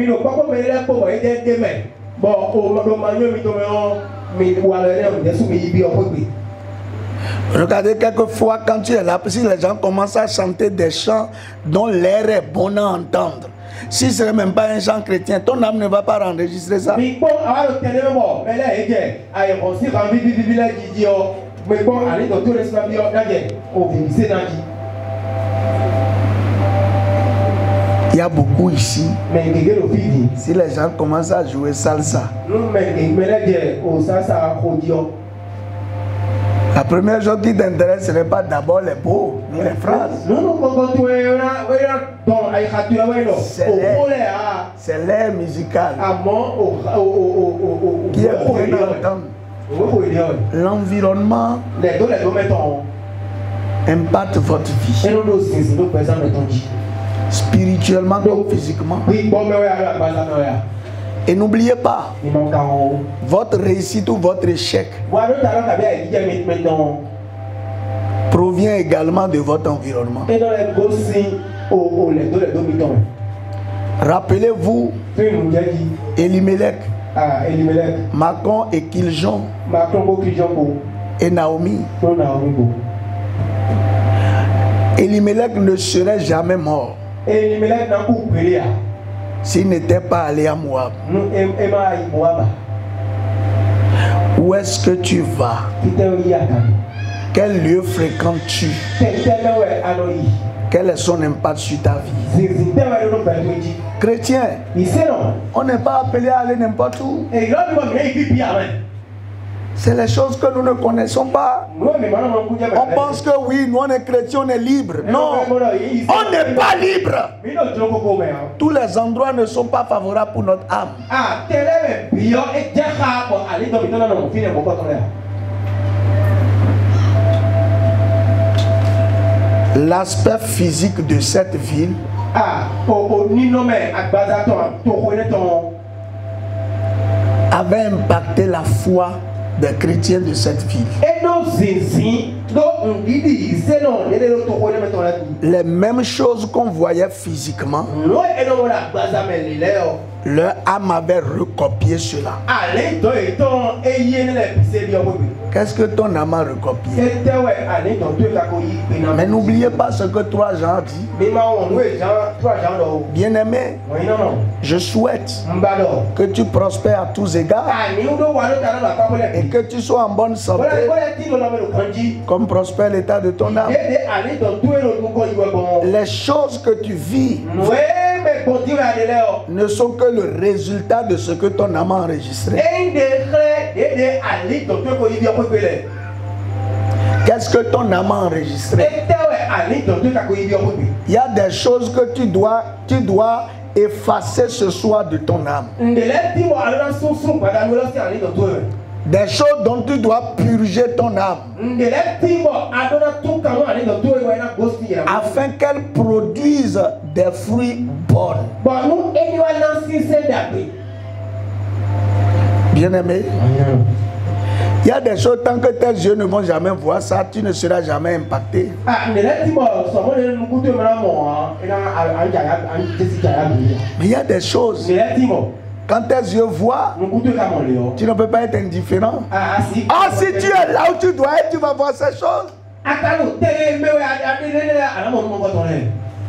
Regardez quelquefois quand tu es là, si les gens commencent à chanter des chants dont l'air est bon à entendre. Si ce n'est même pas un chant chrétien, ton âme ne va pas enregistrer ça. Il y a beaucoup ici. Mais ngege lo fidi. Si les gens commencent à jouer salsa, Nous mais ngege au salsa rodio. la première chose qui t'intéresse, ce n'est pas d'abord les mots ni les phrases. Non non quand tu es là, ouais là dans ay khatura ouais non. Au pole a. C'est l'air musical Amon au au au au qui est bien à entendre. L'environnement Les deux les deux mettons. impacte votre vie. Et nous nous c'est nous présent mettons. Spirituellement comme physiquement. Oui, bon mais ouais alors basa non ya. Et n'oubliez pas, Ni mon cao. votre réussite ou votre échec Wa lo ta lo ka bien dit mettons. provient également de votre environnement. Et dans les gossi au au les deux les deux mettons. Rappelez-vous Tu nous dit Elimelech, ah Elimelech, Macon et Kiljon Macron ko Kijonko, et Naomi. on a amigo. Elimelech ne serait jamais mort Elimelech na ku pelia. s'il n'était pas allé à Moab. Nous ema i Moab. Où est-ce que tu vas? Peter Yaka. Quel lieu fréquentes-tu? Tentele ouais aloi. Quel est son impact sur ta vie? Zizite ouais no perdoji. Chrétien, Il sait non. on n'est pas appelé à aller n'importe où. Et là nous va venir ici bien ouais. C'est les choses que nous ne connaissons pas. Nous mais maintenant on couper. On pense que oui, nous on est chrétiens, on est libre. Non, on n'est pas libre. Mais non joko ko me. Tous les endroits ne sont pas favorables pour notre âme. Ah, tele me bio et jaha ko ali do bitona no fine mo ko to le. L'aspect physique de cette ville Ah, o o ni no me agbaza to to ko ne to. avait impacté la foi des chrétiens de cette ville. Et nos zinzin do ngidi c'est non ne le to ko ne me to la. Les mêmes choses qu'on voyait physiquement, No e no mo la agbaza me le le o. leur âme avait recopié cela. Ale to e to e ye ne le pise bi o ko bi. Qu'est-ce que ton âme a recopié? Et te ouais ale to to ka ko yi pe na. Mais n'oubliez pas ce que trois gens dit. Mais ma on no e jan trois jan do. Bien-aimé, Oui non non. je souhaite Mbalo. que tu prospères à tous égards Ah ni o do wa lo ta na pa ko le. et que tu sois en bonne santé, Voilà voilà ti lo na me lo kanji. comme prospère l'état de ton âme. Dede ale to to e lo nu ko yi wa bon. Les choses que tu vis Ouais mais bon ti wa de le o. ne sont que le résultat de ce que ton âme a enregistré. Inde kre dede ale to to ko yi bi o ko pe le. Qu'est-ce que ton âme a enregistré? Et te ouais ale to to ka ko yi bi o ko pe. Il y a des choses que tu dois, tu dois effacer ce soir de ton âme. Ndele ti mo ala sun sun pada mo lo si ale to to e. Des choses dont tu dois purger ton âme Ndele ti mo adona tu ka mo ale to to e wa na gosti ya. afin qu'elle produise des fruits bons. Bon nous eni wa na si se dabe. Bien-aimé, il y a des choses, tant que tes yeux ne vont jamais voir ça, tu ne seras jamais impacté. Ah ndele ti mo so mo le nu kutu mo na mo a ina anja ya an jesi ja ya bi. Mais il y a des choses, Ndele ti mo quand tes yeux voient, nu kutu ka mo le o. tu ne peux pas être indifférent. Ah si. Ah, si tu es là où tu dois être, tu vas voir ces choses. Akalu tele me we a de de ala mo mo ko to le.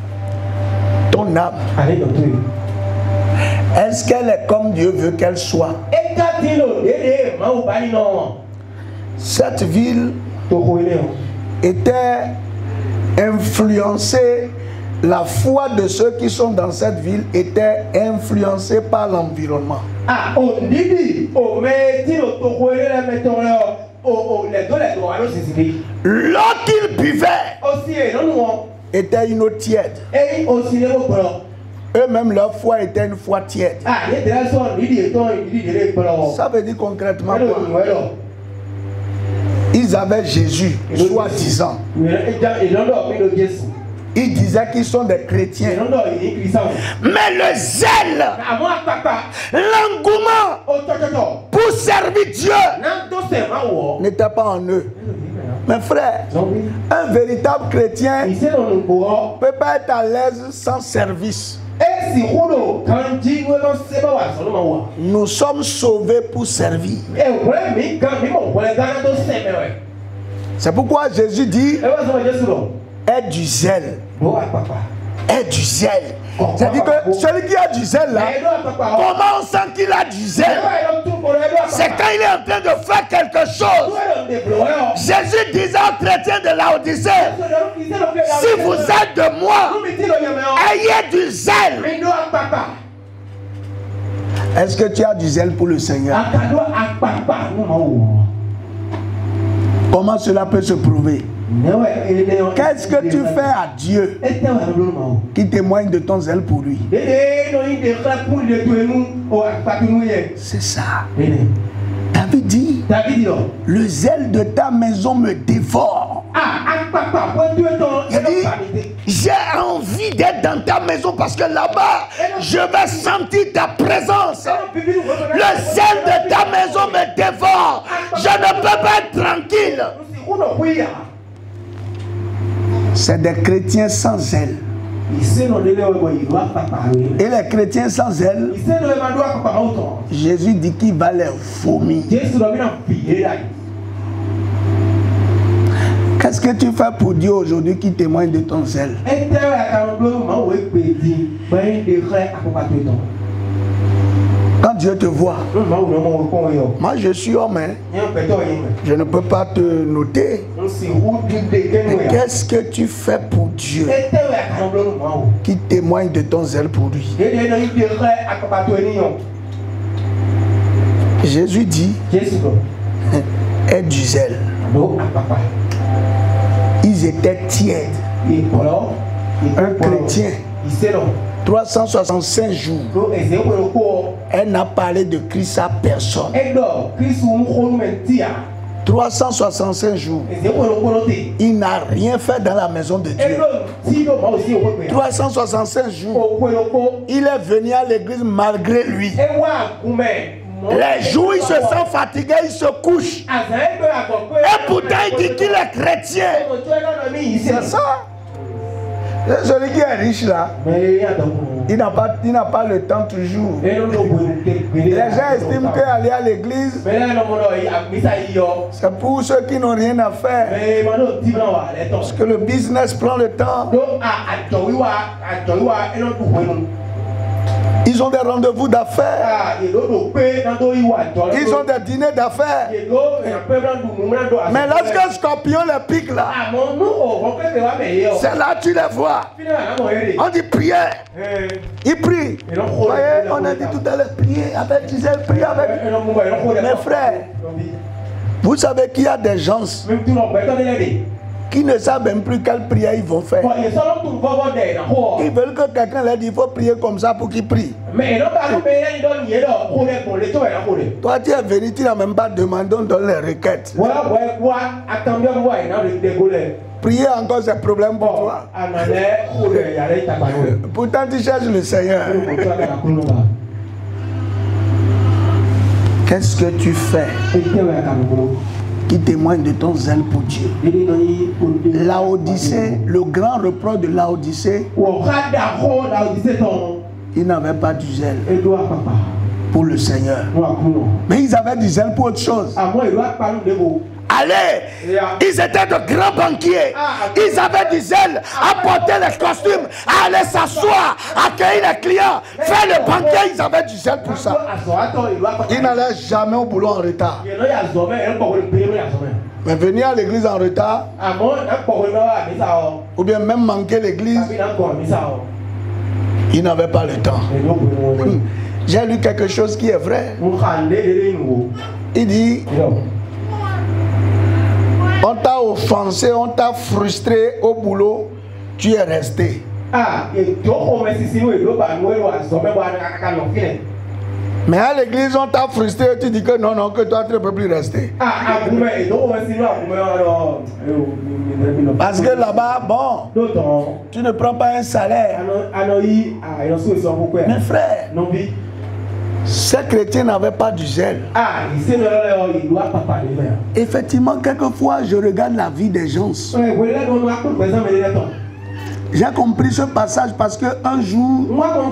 Ton âme, Ale to to. est-ce qu'elle est comme Dieu veut qu'elle soit? E ka ti lo de de ma o ba ni no. Cette ville To ko ile o. était influencée, la foi de ceux qui sont dans cette ville était influencée par l'environnement. Ah o ndidi o me ti lo to ko ile le me to le o o le do le do alo sisi. L'eau qu'ils buvaient O si e no nu o. était une eau tiède. E o si le ko pro. Eux-mêmes, leur foi était une foi tiède. Ah ye de so ndidi e to ndidi de le pro. Ça veut dire concrètement Hello, quoi? hello. Ils avaient Jésus, soi-disant. Ils disaient qu'ils sont des chrétiens. Mais le zèle, l'engouement pour servir Dieu n'était pas en eux. Mes frères, un véritable chrétien ne peut pas être à l'aise sans service. Nous sommes sauvés pour servir. C'est pourquoi Jésus dit, aie du zèle. ait du zèle. C'est-à-dire que celui qui a du zèle là, comment on sent qu'il a du zèle? C'est quand il est en train de faire quelque chose. Jésus disait aux chrétiens de Laodicée, si vous êtes de moi, ayez du zèle. Est-ce que tu as du zèle pour le Seigneur? Comment cela peut se prouver? Qu'est-ce que tu fais à Dieu qui témoigne de ton zèle pour lui? C'est ça. David dit, le zèle de ta maison me dévore. Il dit, j'ai envie d'être dans ta maison parce que là-bas, je vais sentir ta présence. Le zèle de ta maison me dévore. Je ne peux pas être tranquille. C'est des chrétiens sans zèle. Et les chrétiens sans zèle, Jésus dit qu'il va les vomir. Qu'est-ce que tu fais pour Dieu aujourd'hui qui témoigne de ton zèle? Quand Dieu te voit, moi je suis homme, hein? Je ne peux pas te noter. Qu'est-ce que tu fais pour Dieu qui témoigne de ton zèle pour lui? Jésus dit, aie du zèle. Ils étaient tièdes. Un chrétien, trois cent soixante-cinq jours, elle n'a parlé de Christ à personne. trois cent soixante-cinq jours, il n'a rien fait dans la maison de Dieu. trois cent soixante-cinq jours, il est venu à l'église malgré lui. Les jours où il se sent fatigué, il se couche. Et pourtant il dit qu'il est chrétien. C'est ça. Celui qui est riche là, il n'a pas, il n'a pas le temps toujours. Les gens estiment qu'aller à l'église, c'est pour ceux qui n'ont rien à faire. Parce que le business prend le temps. Ils ont des rendez-vous d'affaires. Ils ont des dîners d'affaires. Mais lorsque le scorpion les pique là, c'est là que tu les vois. On dit prière. Ils prient. Vous voyez, on a dit tout à l'heure, prier avec Gisèle, prier avec mes frères. Vous savez qu'il y a des gens qui ne savent même plus quelle prière ils vont faire. Ils veulent que quelqu'un leur dise il faut prier comme ça pour qu'ils prient. Toi tu es venu, tu n'as même pas demandé, on donne les requêtes. Prier encore c'est un problème pour toi. Pourtant tu cherches le Seigneur. Qu'est-ce que tu fais qui témoigne de ton zèle pour Dieu? Laodicée, le grand reproche de Laodicée, ils n'avaient pas du zèle pour le Seigneur. Mais ils avaient du zèle pour autre chose. Allez, ils étaient de grands banquiers. Ils avaient du zèle à porter les costumes, à aller s'asseoir, accueillir les clients, faire le banquet. Ils avaient du zèle pour ça. Ils n'allaient jamais au boulot en retard. Mais venir à l'église en retard, ou bien même manquer l'église, ils n'avaient pas le temps. J'ai lu quelque chose qui est vrai. Il dit, on t'a offensé, on t'a frustré au boulot, tu es resté. Mais à l'église, on t'a frustré, tu dis que non, non, que toi, tu ne peux plus rester. Parce que là-bas, bon, tu ne prends pas un salaire. Mes frères, ces chrétiens n'avaient pas du zèle. Effectivement, quelquefois, je regarde la vie des gens. J'ai compris ce passage parce que un jour,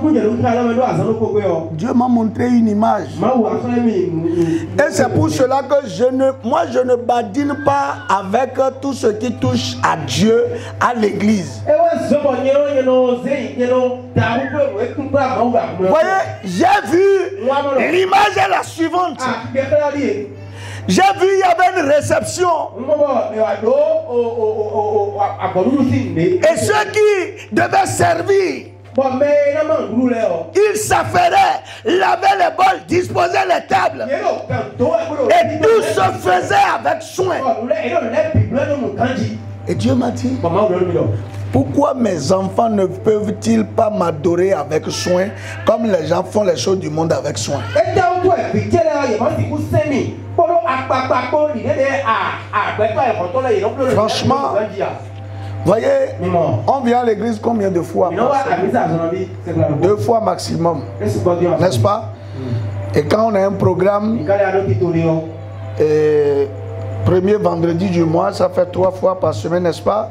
Dieu m'a montré une image. Et c'est pour cela que je ne, moi je ne badine pas avec tout ce qui touche à Dieu, à l'église. Vous voyez, j'ai vu, l'image est la suivante. J'ai vu, il y avait une réception. Et ceux qui devaient servir, ils s'affairaient, lavaient les bols, disposaient les tables. Et tout se faisait avec soin. Et Dieu m'a dit, pourquoi mes enfants ne peuvent-ils pas m'adorer avec soin comme les gens font les choses du monde avec soin? Franchement, voyez, on vient à l'église combien de fois? Deux fois maximum, n'est-ce pas? Et quand on a un programme, et premier vendredi du mois, ça fait trois fois par semaine, n'est-ce pas?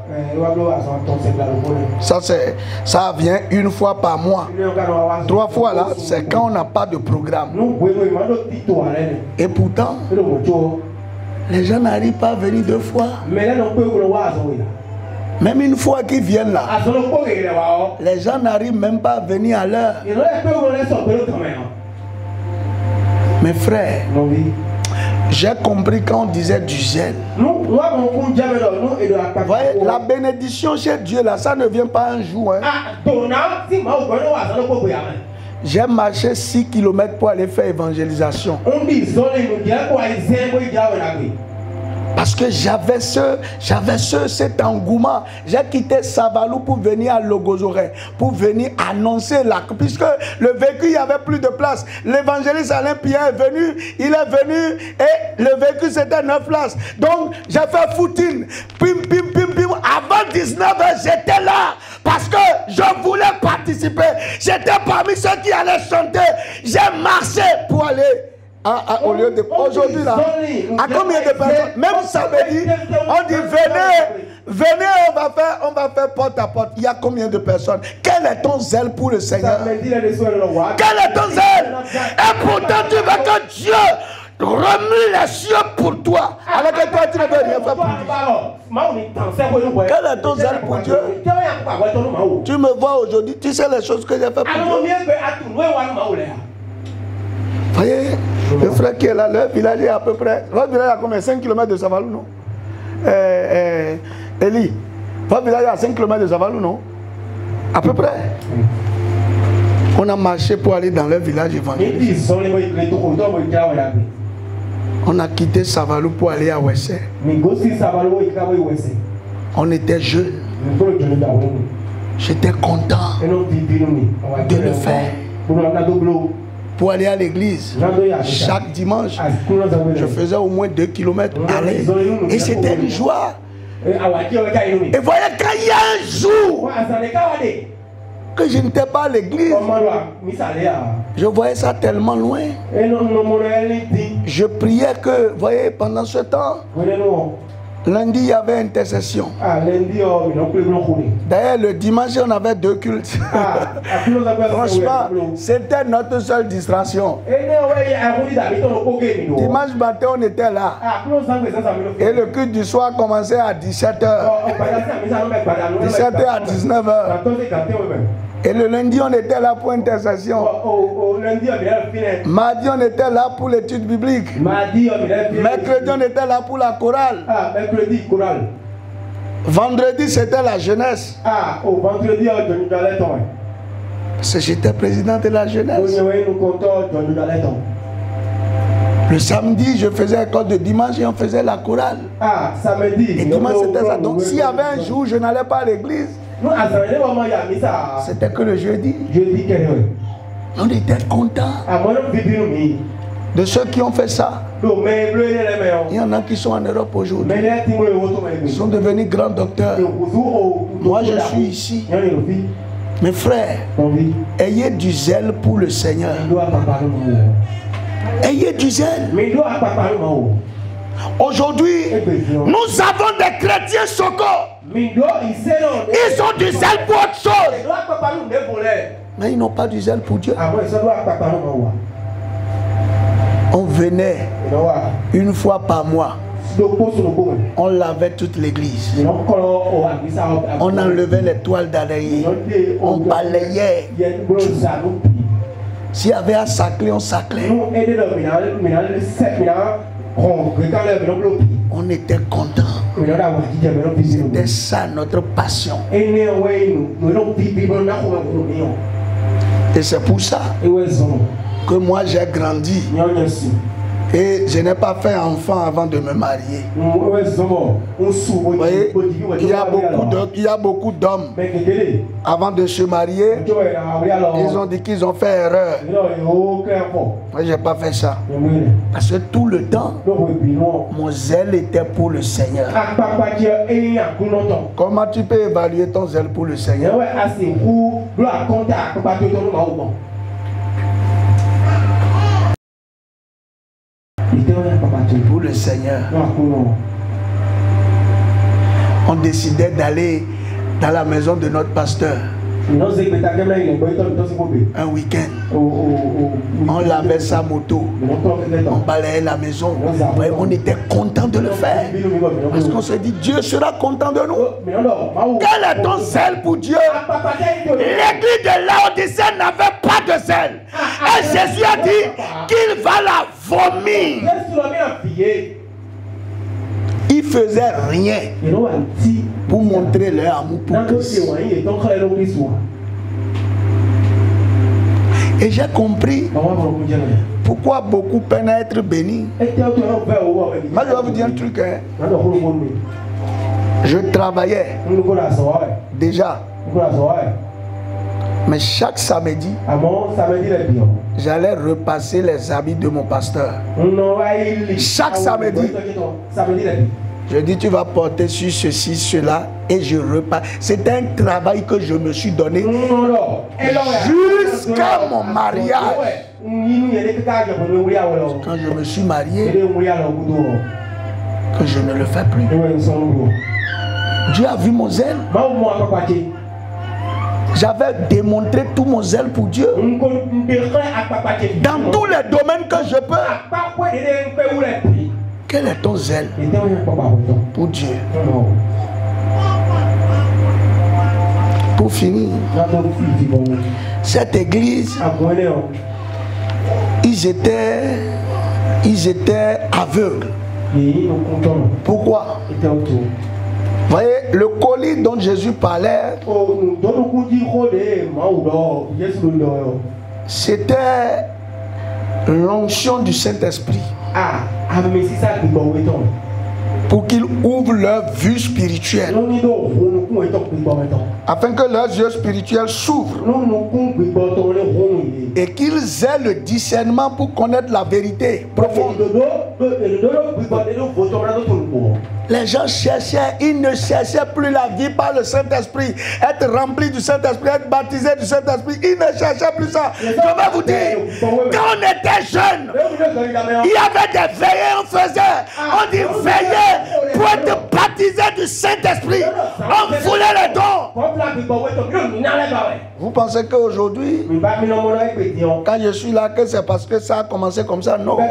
Ça, c'est, ça vient une fois par mois. Trois fois là, c'est quand on n'a pas de programme. Et pourtant, les gens n'arrivent pas à venir deux fois. Même une fois qu'ils viennent là, les gens n'arrivent même pas à venir à l'heure. Mes frères, j'ai compris quand on disait du zèle. Voyez, la bénédiction chez Dieu là, ça ne vient pas un jour. Hein. J'ai marché six kilomètres pour aller faire évangélisation. Parce que j'avais ce, j'avais ce, cet engouement. J'ai quitté Savalou pour venir à Logozoré, pour venir annoncer là. Puisque le véhicule, il n'y avait plus de place. L'évangéliste Alain Pierre est venu, il est venu et le véhicule c'était neuf places. Donc j'ai fait footing. Pim, pim, pim, pim. Avant dix-neuf heures, j'étais là. Parce que je voulais participer. J'étais parmi ceux qui allaient chanter. J'ai marché pour aller. Ah, ah, au lieu de aujourd'hui là, à combien de personnes? Même samedi, on dit venez, venez, on va faire, on va faire porte à porte. Il y a combien de personnes? Quel est ton zèle pour le Seigneur? Quel est ton zèle? Et pourtant tu veux que Dieu remue les cieux pour toi. Alors que toi tu ne veux rien faire pour lui. Quel est ton zèle pour Dieu? Tu me vois aujourd'hui, tu sais les choses que j'ai fait pour Dieu. Voyez, le frère qui est là, leur village est à peu près. Votre village est à combien? cinq kilomètres de Savalou, non? Euh, euh, Eli, votre village est à cinq kilomètres de Savalou, non? À peu près. On a marché pour aller dans leur village évangélique. On a quitté Savalou pour aller à Wessé. On était jeunes. J'étais content de le faire. Pour aller à l'église, chaque dimanche, je faisais au moins deux kilomètres aller. Et c'était une joie. Et voyez, quand il y a un jour que je n'étais pas à l'église, je voyais ça tellement loin. Je priais que, voyez, pendant ce temps, lundi, il y avait intercession. D'ailleurs, le dimanche, on avait deux cultes. Franchement, c'était notre seule distraction. Dimanche matin, on était là. Et le culte du soir commençait à dix-sept heures. dix-sept heures à dix-neuf heures. Et le lundi, on était là pour intercession. Mardi, on était là pour l'étude biblique. Mercredi, on était là pour la chorale. Vendredi, c'était la jeunesse. Parce que j'étais président de la jeunesse. Le samedi, je faisais école de dimanche et on faisait la chorale. Et dimanche, c'était ça. Donc, s'il y avait un jour, je n'allais pas à l'église. C'était que le jeudi. On était contents de ceux qui ont fait ça. Il y en a qui sont en Europe aujourd'hui. Ils sont devenus grands docteurs. Moi, je suis ici. Mes frères, ayez du zèle pour le Seigneur. Ayez du zèle. Aujourd'hui, nous avons des chrétiens Soko. Ils ont du zèle pour autre chose. Mais ils n'ont pas du zèle pour Dieu. On venait une fois par mois. On lavait toute l'église. On enlevait les toiles d'araignée. On balayait. S'il y avait à sacler, on saclait. On était contents. C'était ça notre passion. Et c'est pour ça que moi j'ai grandi. Et je n'ai pas fait enfant avant de me marier. Vous voyez, il y a beaucoup de, il y a beaucoup d'hommes avant de se marier. Ils ont dit qu'ils ont fait erreur. Moi, je n'ai pas fait ça. Parce que tout le temps, mon zèle était pour le Seigneur. Comment tu peux évaluer ton zèle pour le Seigneur? Pour le Seigneur. On décidait d'aller dans la maison de notre pasteur un week-end. On lavait sa moto, on balayait la maison. On était content de le faire parce qu'on se dit Dieu sera content de nous. Quel est ton zèle pour Dieu? L'église de Laodicée n'avait pas de zèle. Et Jésus a dit qu'il va la vomir. Ils faisaient rien pour montrer leur amour pour Christ. Et j'ai compris pourquoi beaucoup peinent à être bénis. Moi, je vais vous dire un truc. Hein. Je travaillais déjà. Mais chaque samedi, j'allais repasser les habits de mon pasteur. Chaque samedi, je dis tu vas porter sur ceci, cela, et je repasse. C'est un travail que je me suis donné jusqu'à mon mariage. Quand je me suis marié, que je ne le fais plus. Dieu a vu mon zèle. J'avais démontré tout mon zèle pour Dieu. Dans tous les domaines que je peux. Quel est ton zèle pour Dieu? Pour finir, cette église, ils étaient, ils étaient aveugles. Pourquoi? Vous voyez, le colis dont Jésus parlait, c'était l'onction du Saint-Esprit. Pour qu'ils ouvrent leur vue spirituelle. Afin que leurs yeux spirituels s'ouvrent. Et qu'ils aient le discernement pour connaître la vérité profonde. Les gens cherchaient, ils ne cherchaient plus la vie par le Saint-Esprit. Être remplis du Saint-Esprit, être baptisés du Saint-Esprit. Ils ne cherchaient plus ça. Je vais vous dire, quand on était jeunes, il y avait des veillées, on faisait. On dit veiller pour être baptisé du Saint-Esprit. On voulait les dons. Vous pensez qu'aujourd'hui, quand je suis là, que c'est parce que ça a commencé comme ça? Non.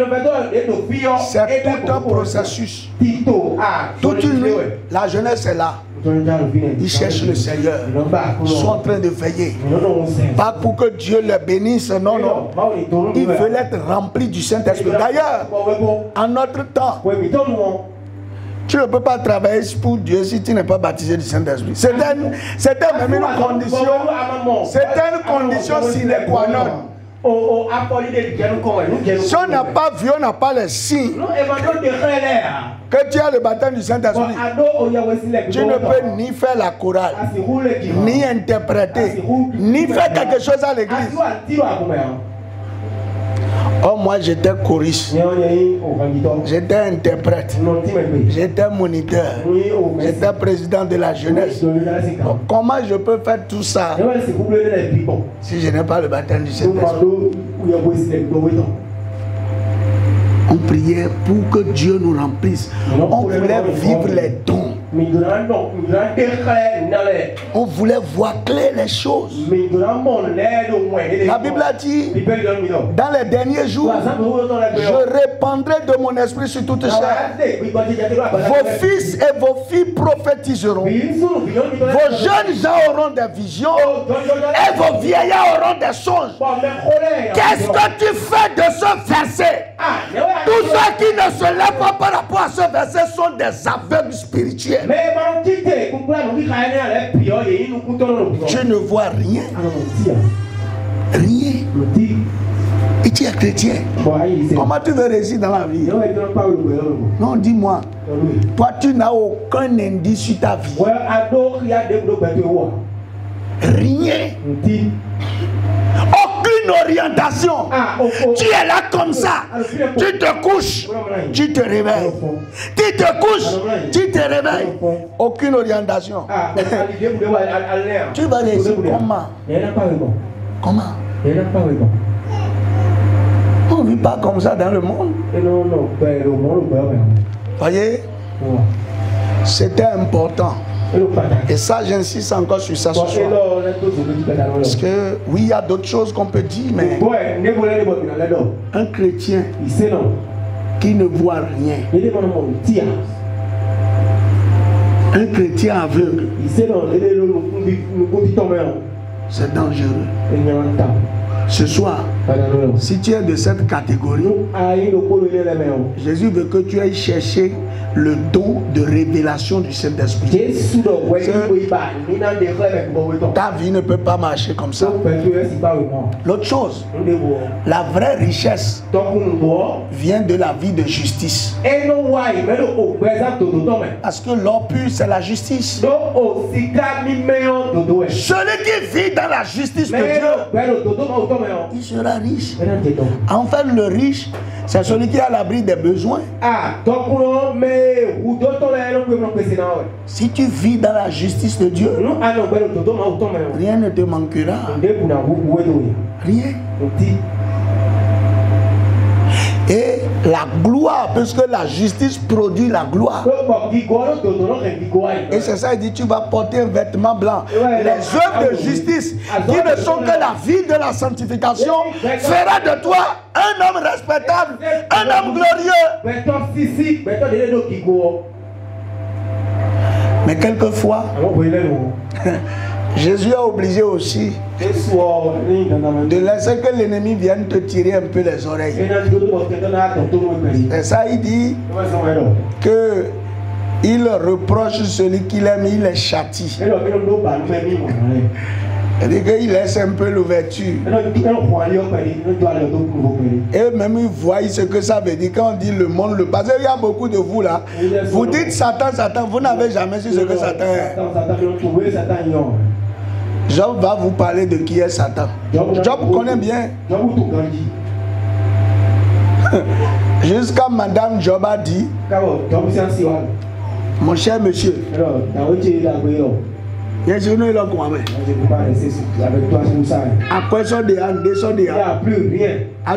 C'est tout un processus. Toute une nuit, la jeunesse est là. Ils cherchent le Seigneur. Ils sont en train de veiller. Pas pour que Dieu les bénisse, non, non. Ils veulent être remplis du Saint-Esprit. D'ailleurs, en notre temps, tu ne peux pas travailler pour Dieu si tu n'es pas baptisé du Saint-Esprit. C'était même une condition. C'était une condition sine qua non. Si on n'a pas vu, on n'a pas les signes que tu as le baptême du Saint-Esprit, tu ne peux ni faire la chorale, ni interpréter, ni faire quelque chose à l'église. Oh, moi j'étais choriste, j'étais interprète, j'étais moniteur, j'étais président de la jeunesse. Comment je peux faire tout ça si je n'ai pas le baptême du Saint-Esprit? On priait pour que Dieu nous remplisse. On voulait vivre les dons. On voulait voir clair les choses. La Bible a dit, dans les derniers jours, je répandrai de mon esprit sur toute chair. Vos fils et vos filles prophétiseront. Vos jeunes gens auront des visions et vos vieillards auront des songes. Qu'est-ce que tu fais de ce verset? Tous ceux qui ne se lèvent pas par rapport à ce verset sont des aveugles spirituels. Tu ne vois rien. Rien. Et tu es chrétien. Comment tu veux réussir dans la vie? Non, dis-moi. Toi, tu n'as aucun indice sur ta vie. Rien. Aucune orientation. Tu es là comme ça. Tu te couches, tu te réveilles. Tu te couches, tu te réveilles. Aucune orientation. Tu vas réussir comment? Comment? On ne vit pas comme ça dans le monde. Voyez? C'était important. Et ça, j'insiste encore sur ça ce soir. Parce que oui, il y a d'autres choses qu'on peut dire, mais un chrétien qui ne voit rien, un chrétien aveugle, c'est dangereux. Ce soir, si tu es de cette catégorie, Jésus veut que tu ailles chercher le don de révélation du Saint-Esprit. Ta vie ne peut pas marcher comme ça. L'autre chose, la vraie richesse vient de la vie de justice. Parce que l'or pur, c'est la justice. Celui qui vit dans la justice de Dieu, il sera riche. En fait, le riche, c'est celui qui a l'abri des besoins. Si tu vis dans la justice de Dieu, rien ne te manquera. Rien. Et la gloire, parce que la justice produit la gloire. Et c'est ça, il dit, tu vas porter un vêtement blanc. Les œuvres de justice, qui ne sont que la vie de la sanctification, fera de toi un homme respectable, un homme glorieux. Mais quelquefois, Jésus a obligé aussi de laisser que l'ennemi vienne te tirer un peu les oreilles. Et ça, il dit que il reproche celui qu'il aime, il les châtie. Il dit qu'il laisse un peu l'ouverture. Et même ils voient ce que ça veut dire quand on dit le monde, le passé. Il y a beaucoup de vous là. Vous dites Satan, Satan, vous n'avez jamais su ce que Satan est. Job va vous parler de qui est Satan. Job connaît bien. Jusqu'à Madame Job a dit, mon cher monsieur, il y a une chose après ça, il n'y a plus rien.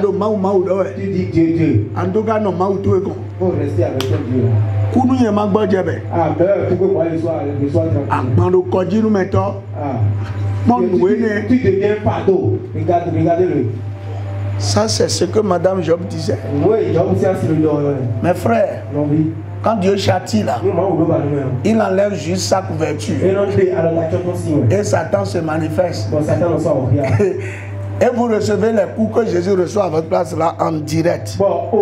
En tout cas, non, Maou tout est con. Kounou yema gbo jebe. Ah ben tu peux voir le soir le soir tranquille. Ah bando kodji nous mettons. Ah. Mon noué tu deviens fardeau. Regarde regardez-le. Ça c'est ce que Madame Job disait. Oui, Job c'est assis le. Mes frères. Non oui. Quand Dieu châtie là, il enlève juste sa couverture. Et Satan se manifeste. Et vous recevez les coups que Jésus reçoit à votre place là en direct.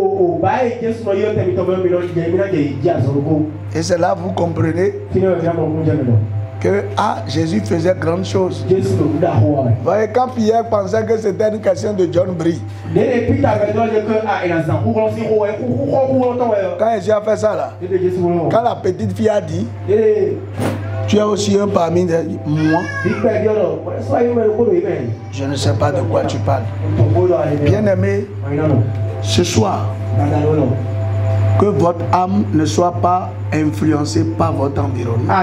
Et c'est là que vous comprenez que ah, Jésus faisait grandes choses. Vous voyez, quand Pierre pensait que c'était une question de John Brie, quand Jésus a fait ça là, quand la petite fille a dit, tu es aussi un parmi moi, je ne sais pas de quoi tu parles. Bien aimé, ce soir, que votre âme ne soit pas influencée par votre environnement.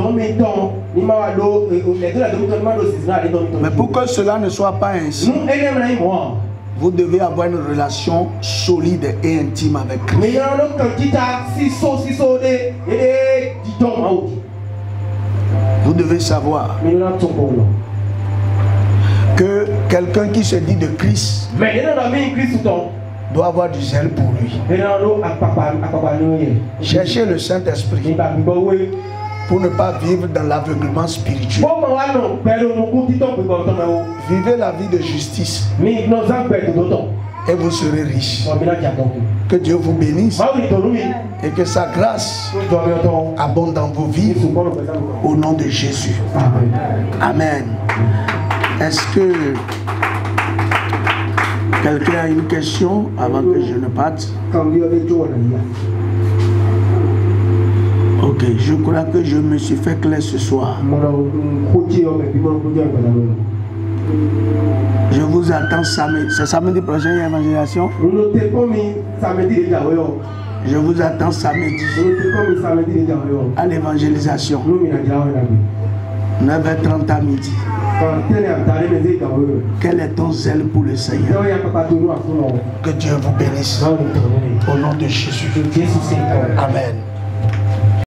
Mais pour que cela ne soit pas ainsi, vous devez avoir une relation solide et intime avec Christ. Vous devez savoir que quelqu'un qui se dit de Christ doit avoir du zèle pour lui. Cherchez le Saint-Esprit pour ne pas vivre dans l'aveuglement spirituel. Vivez la vie de justice et vous serez riche. Que Dieu vous bénisse et que sa grâce abonde dans vos vies au nom de Jésus. Amen. Est-ce que quelqu'un a une question avant que je ne parte? Ok, je crois que je me suis fait clair ce soir. Je vous attends samedi. C'est samedi prochain, il y a l'évangélisation. Je vous attends samedi à l'évangélisation. neuf heures trente à midi. Quel est ton zèle pour le Seigneur? Que Dieu vous bénisse. Au nom de Jésus. Amen.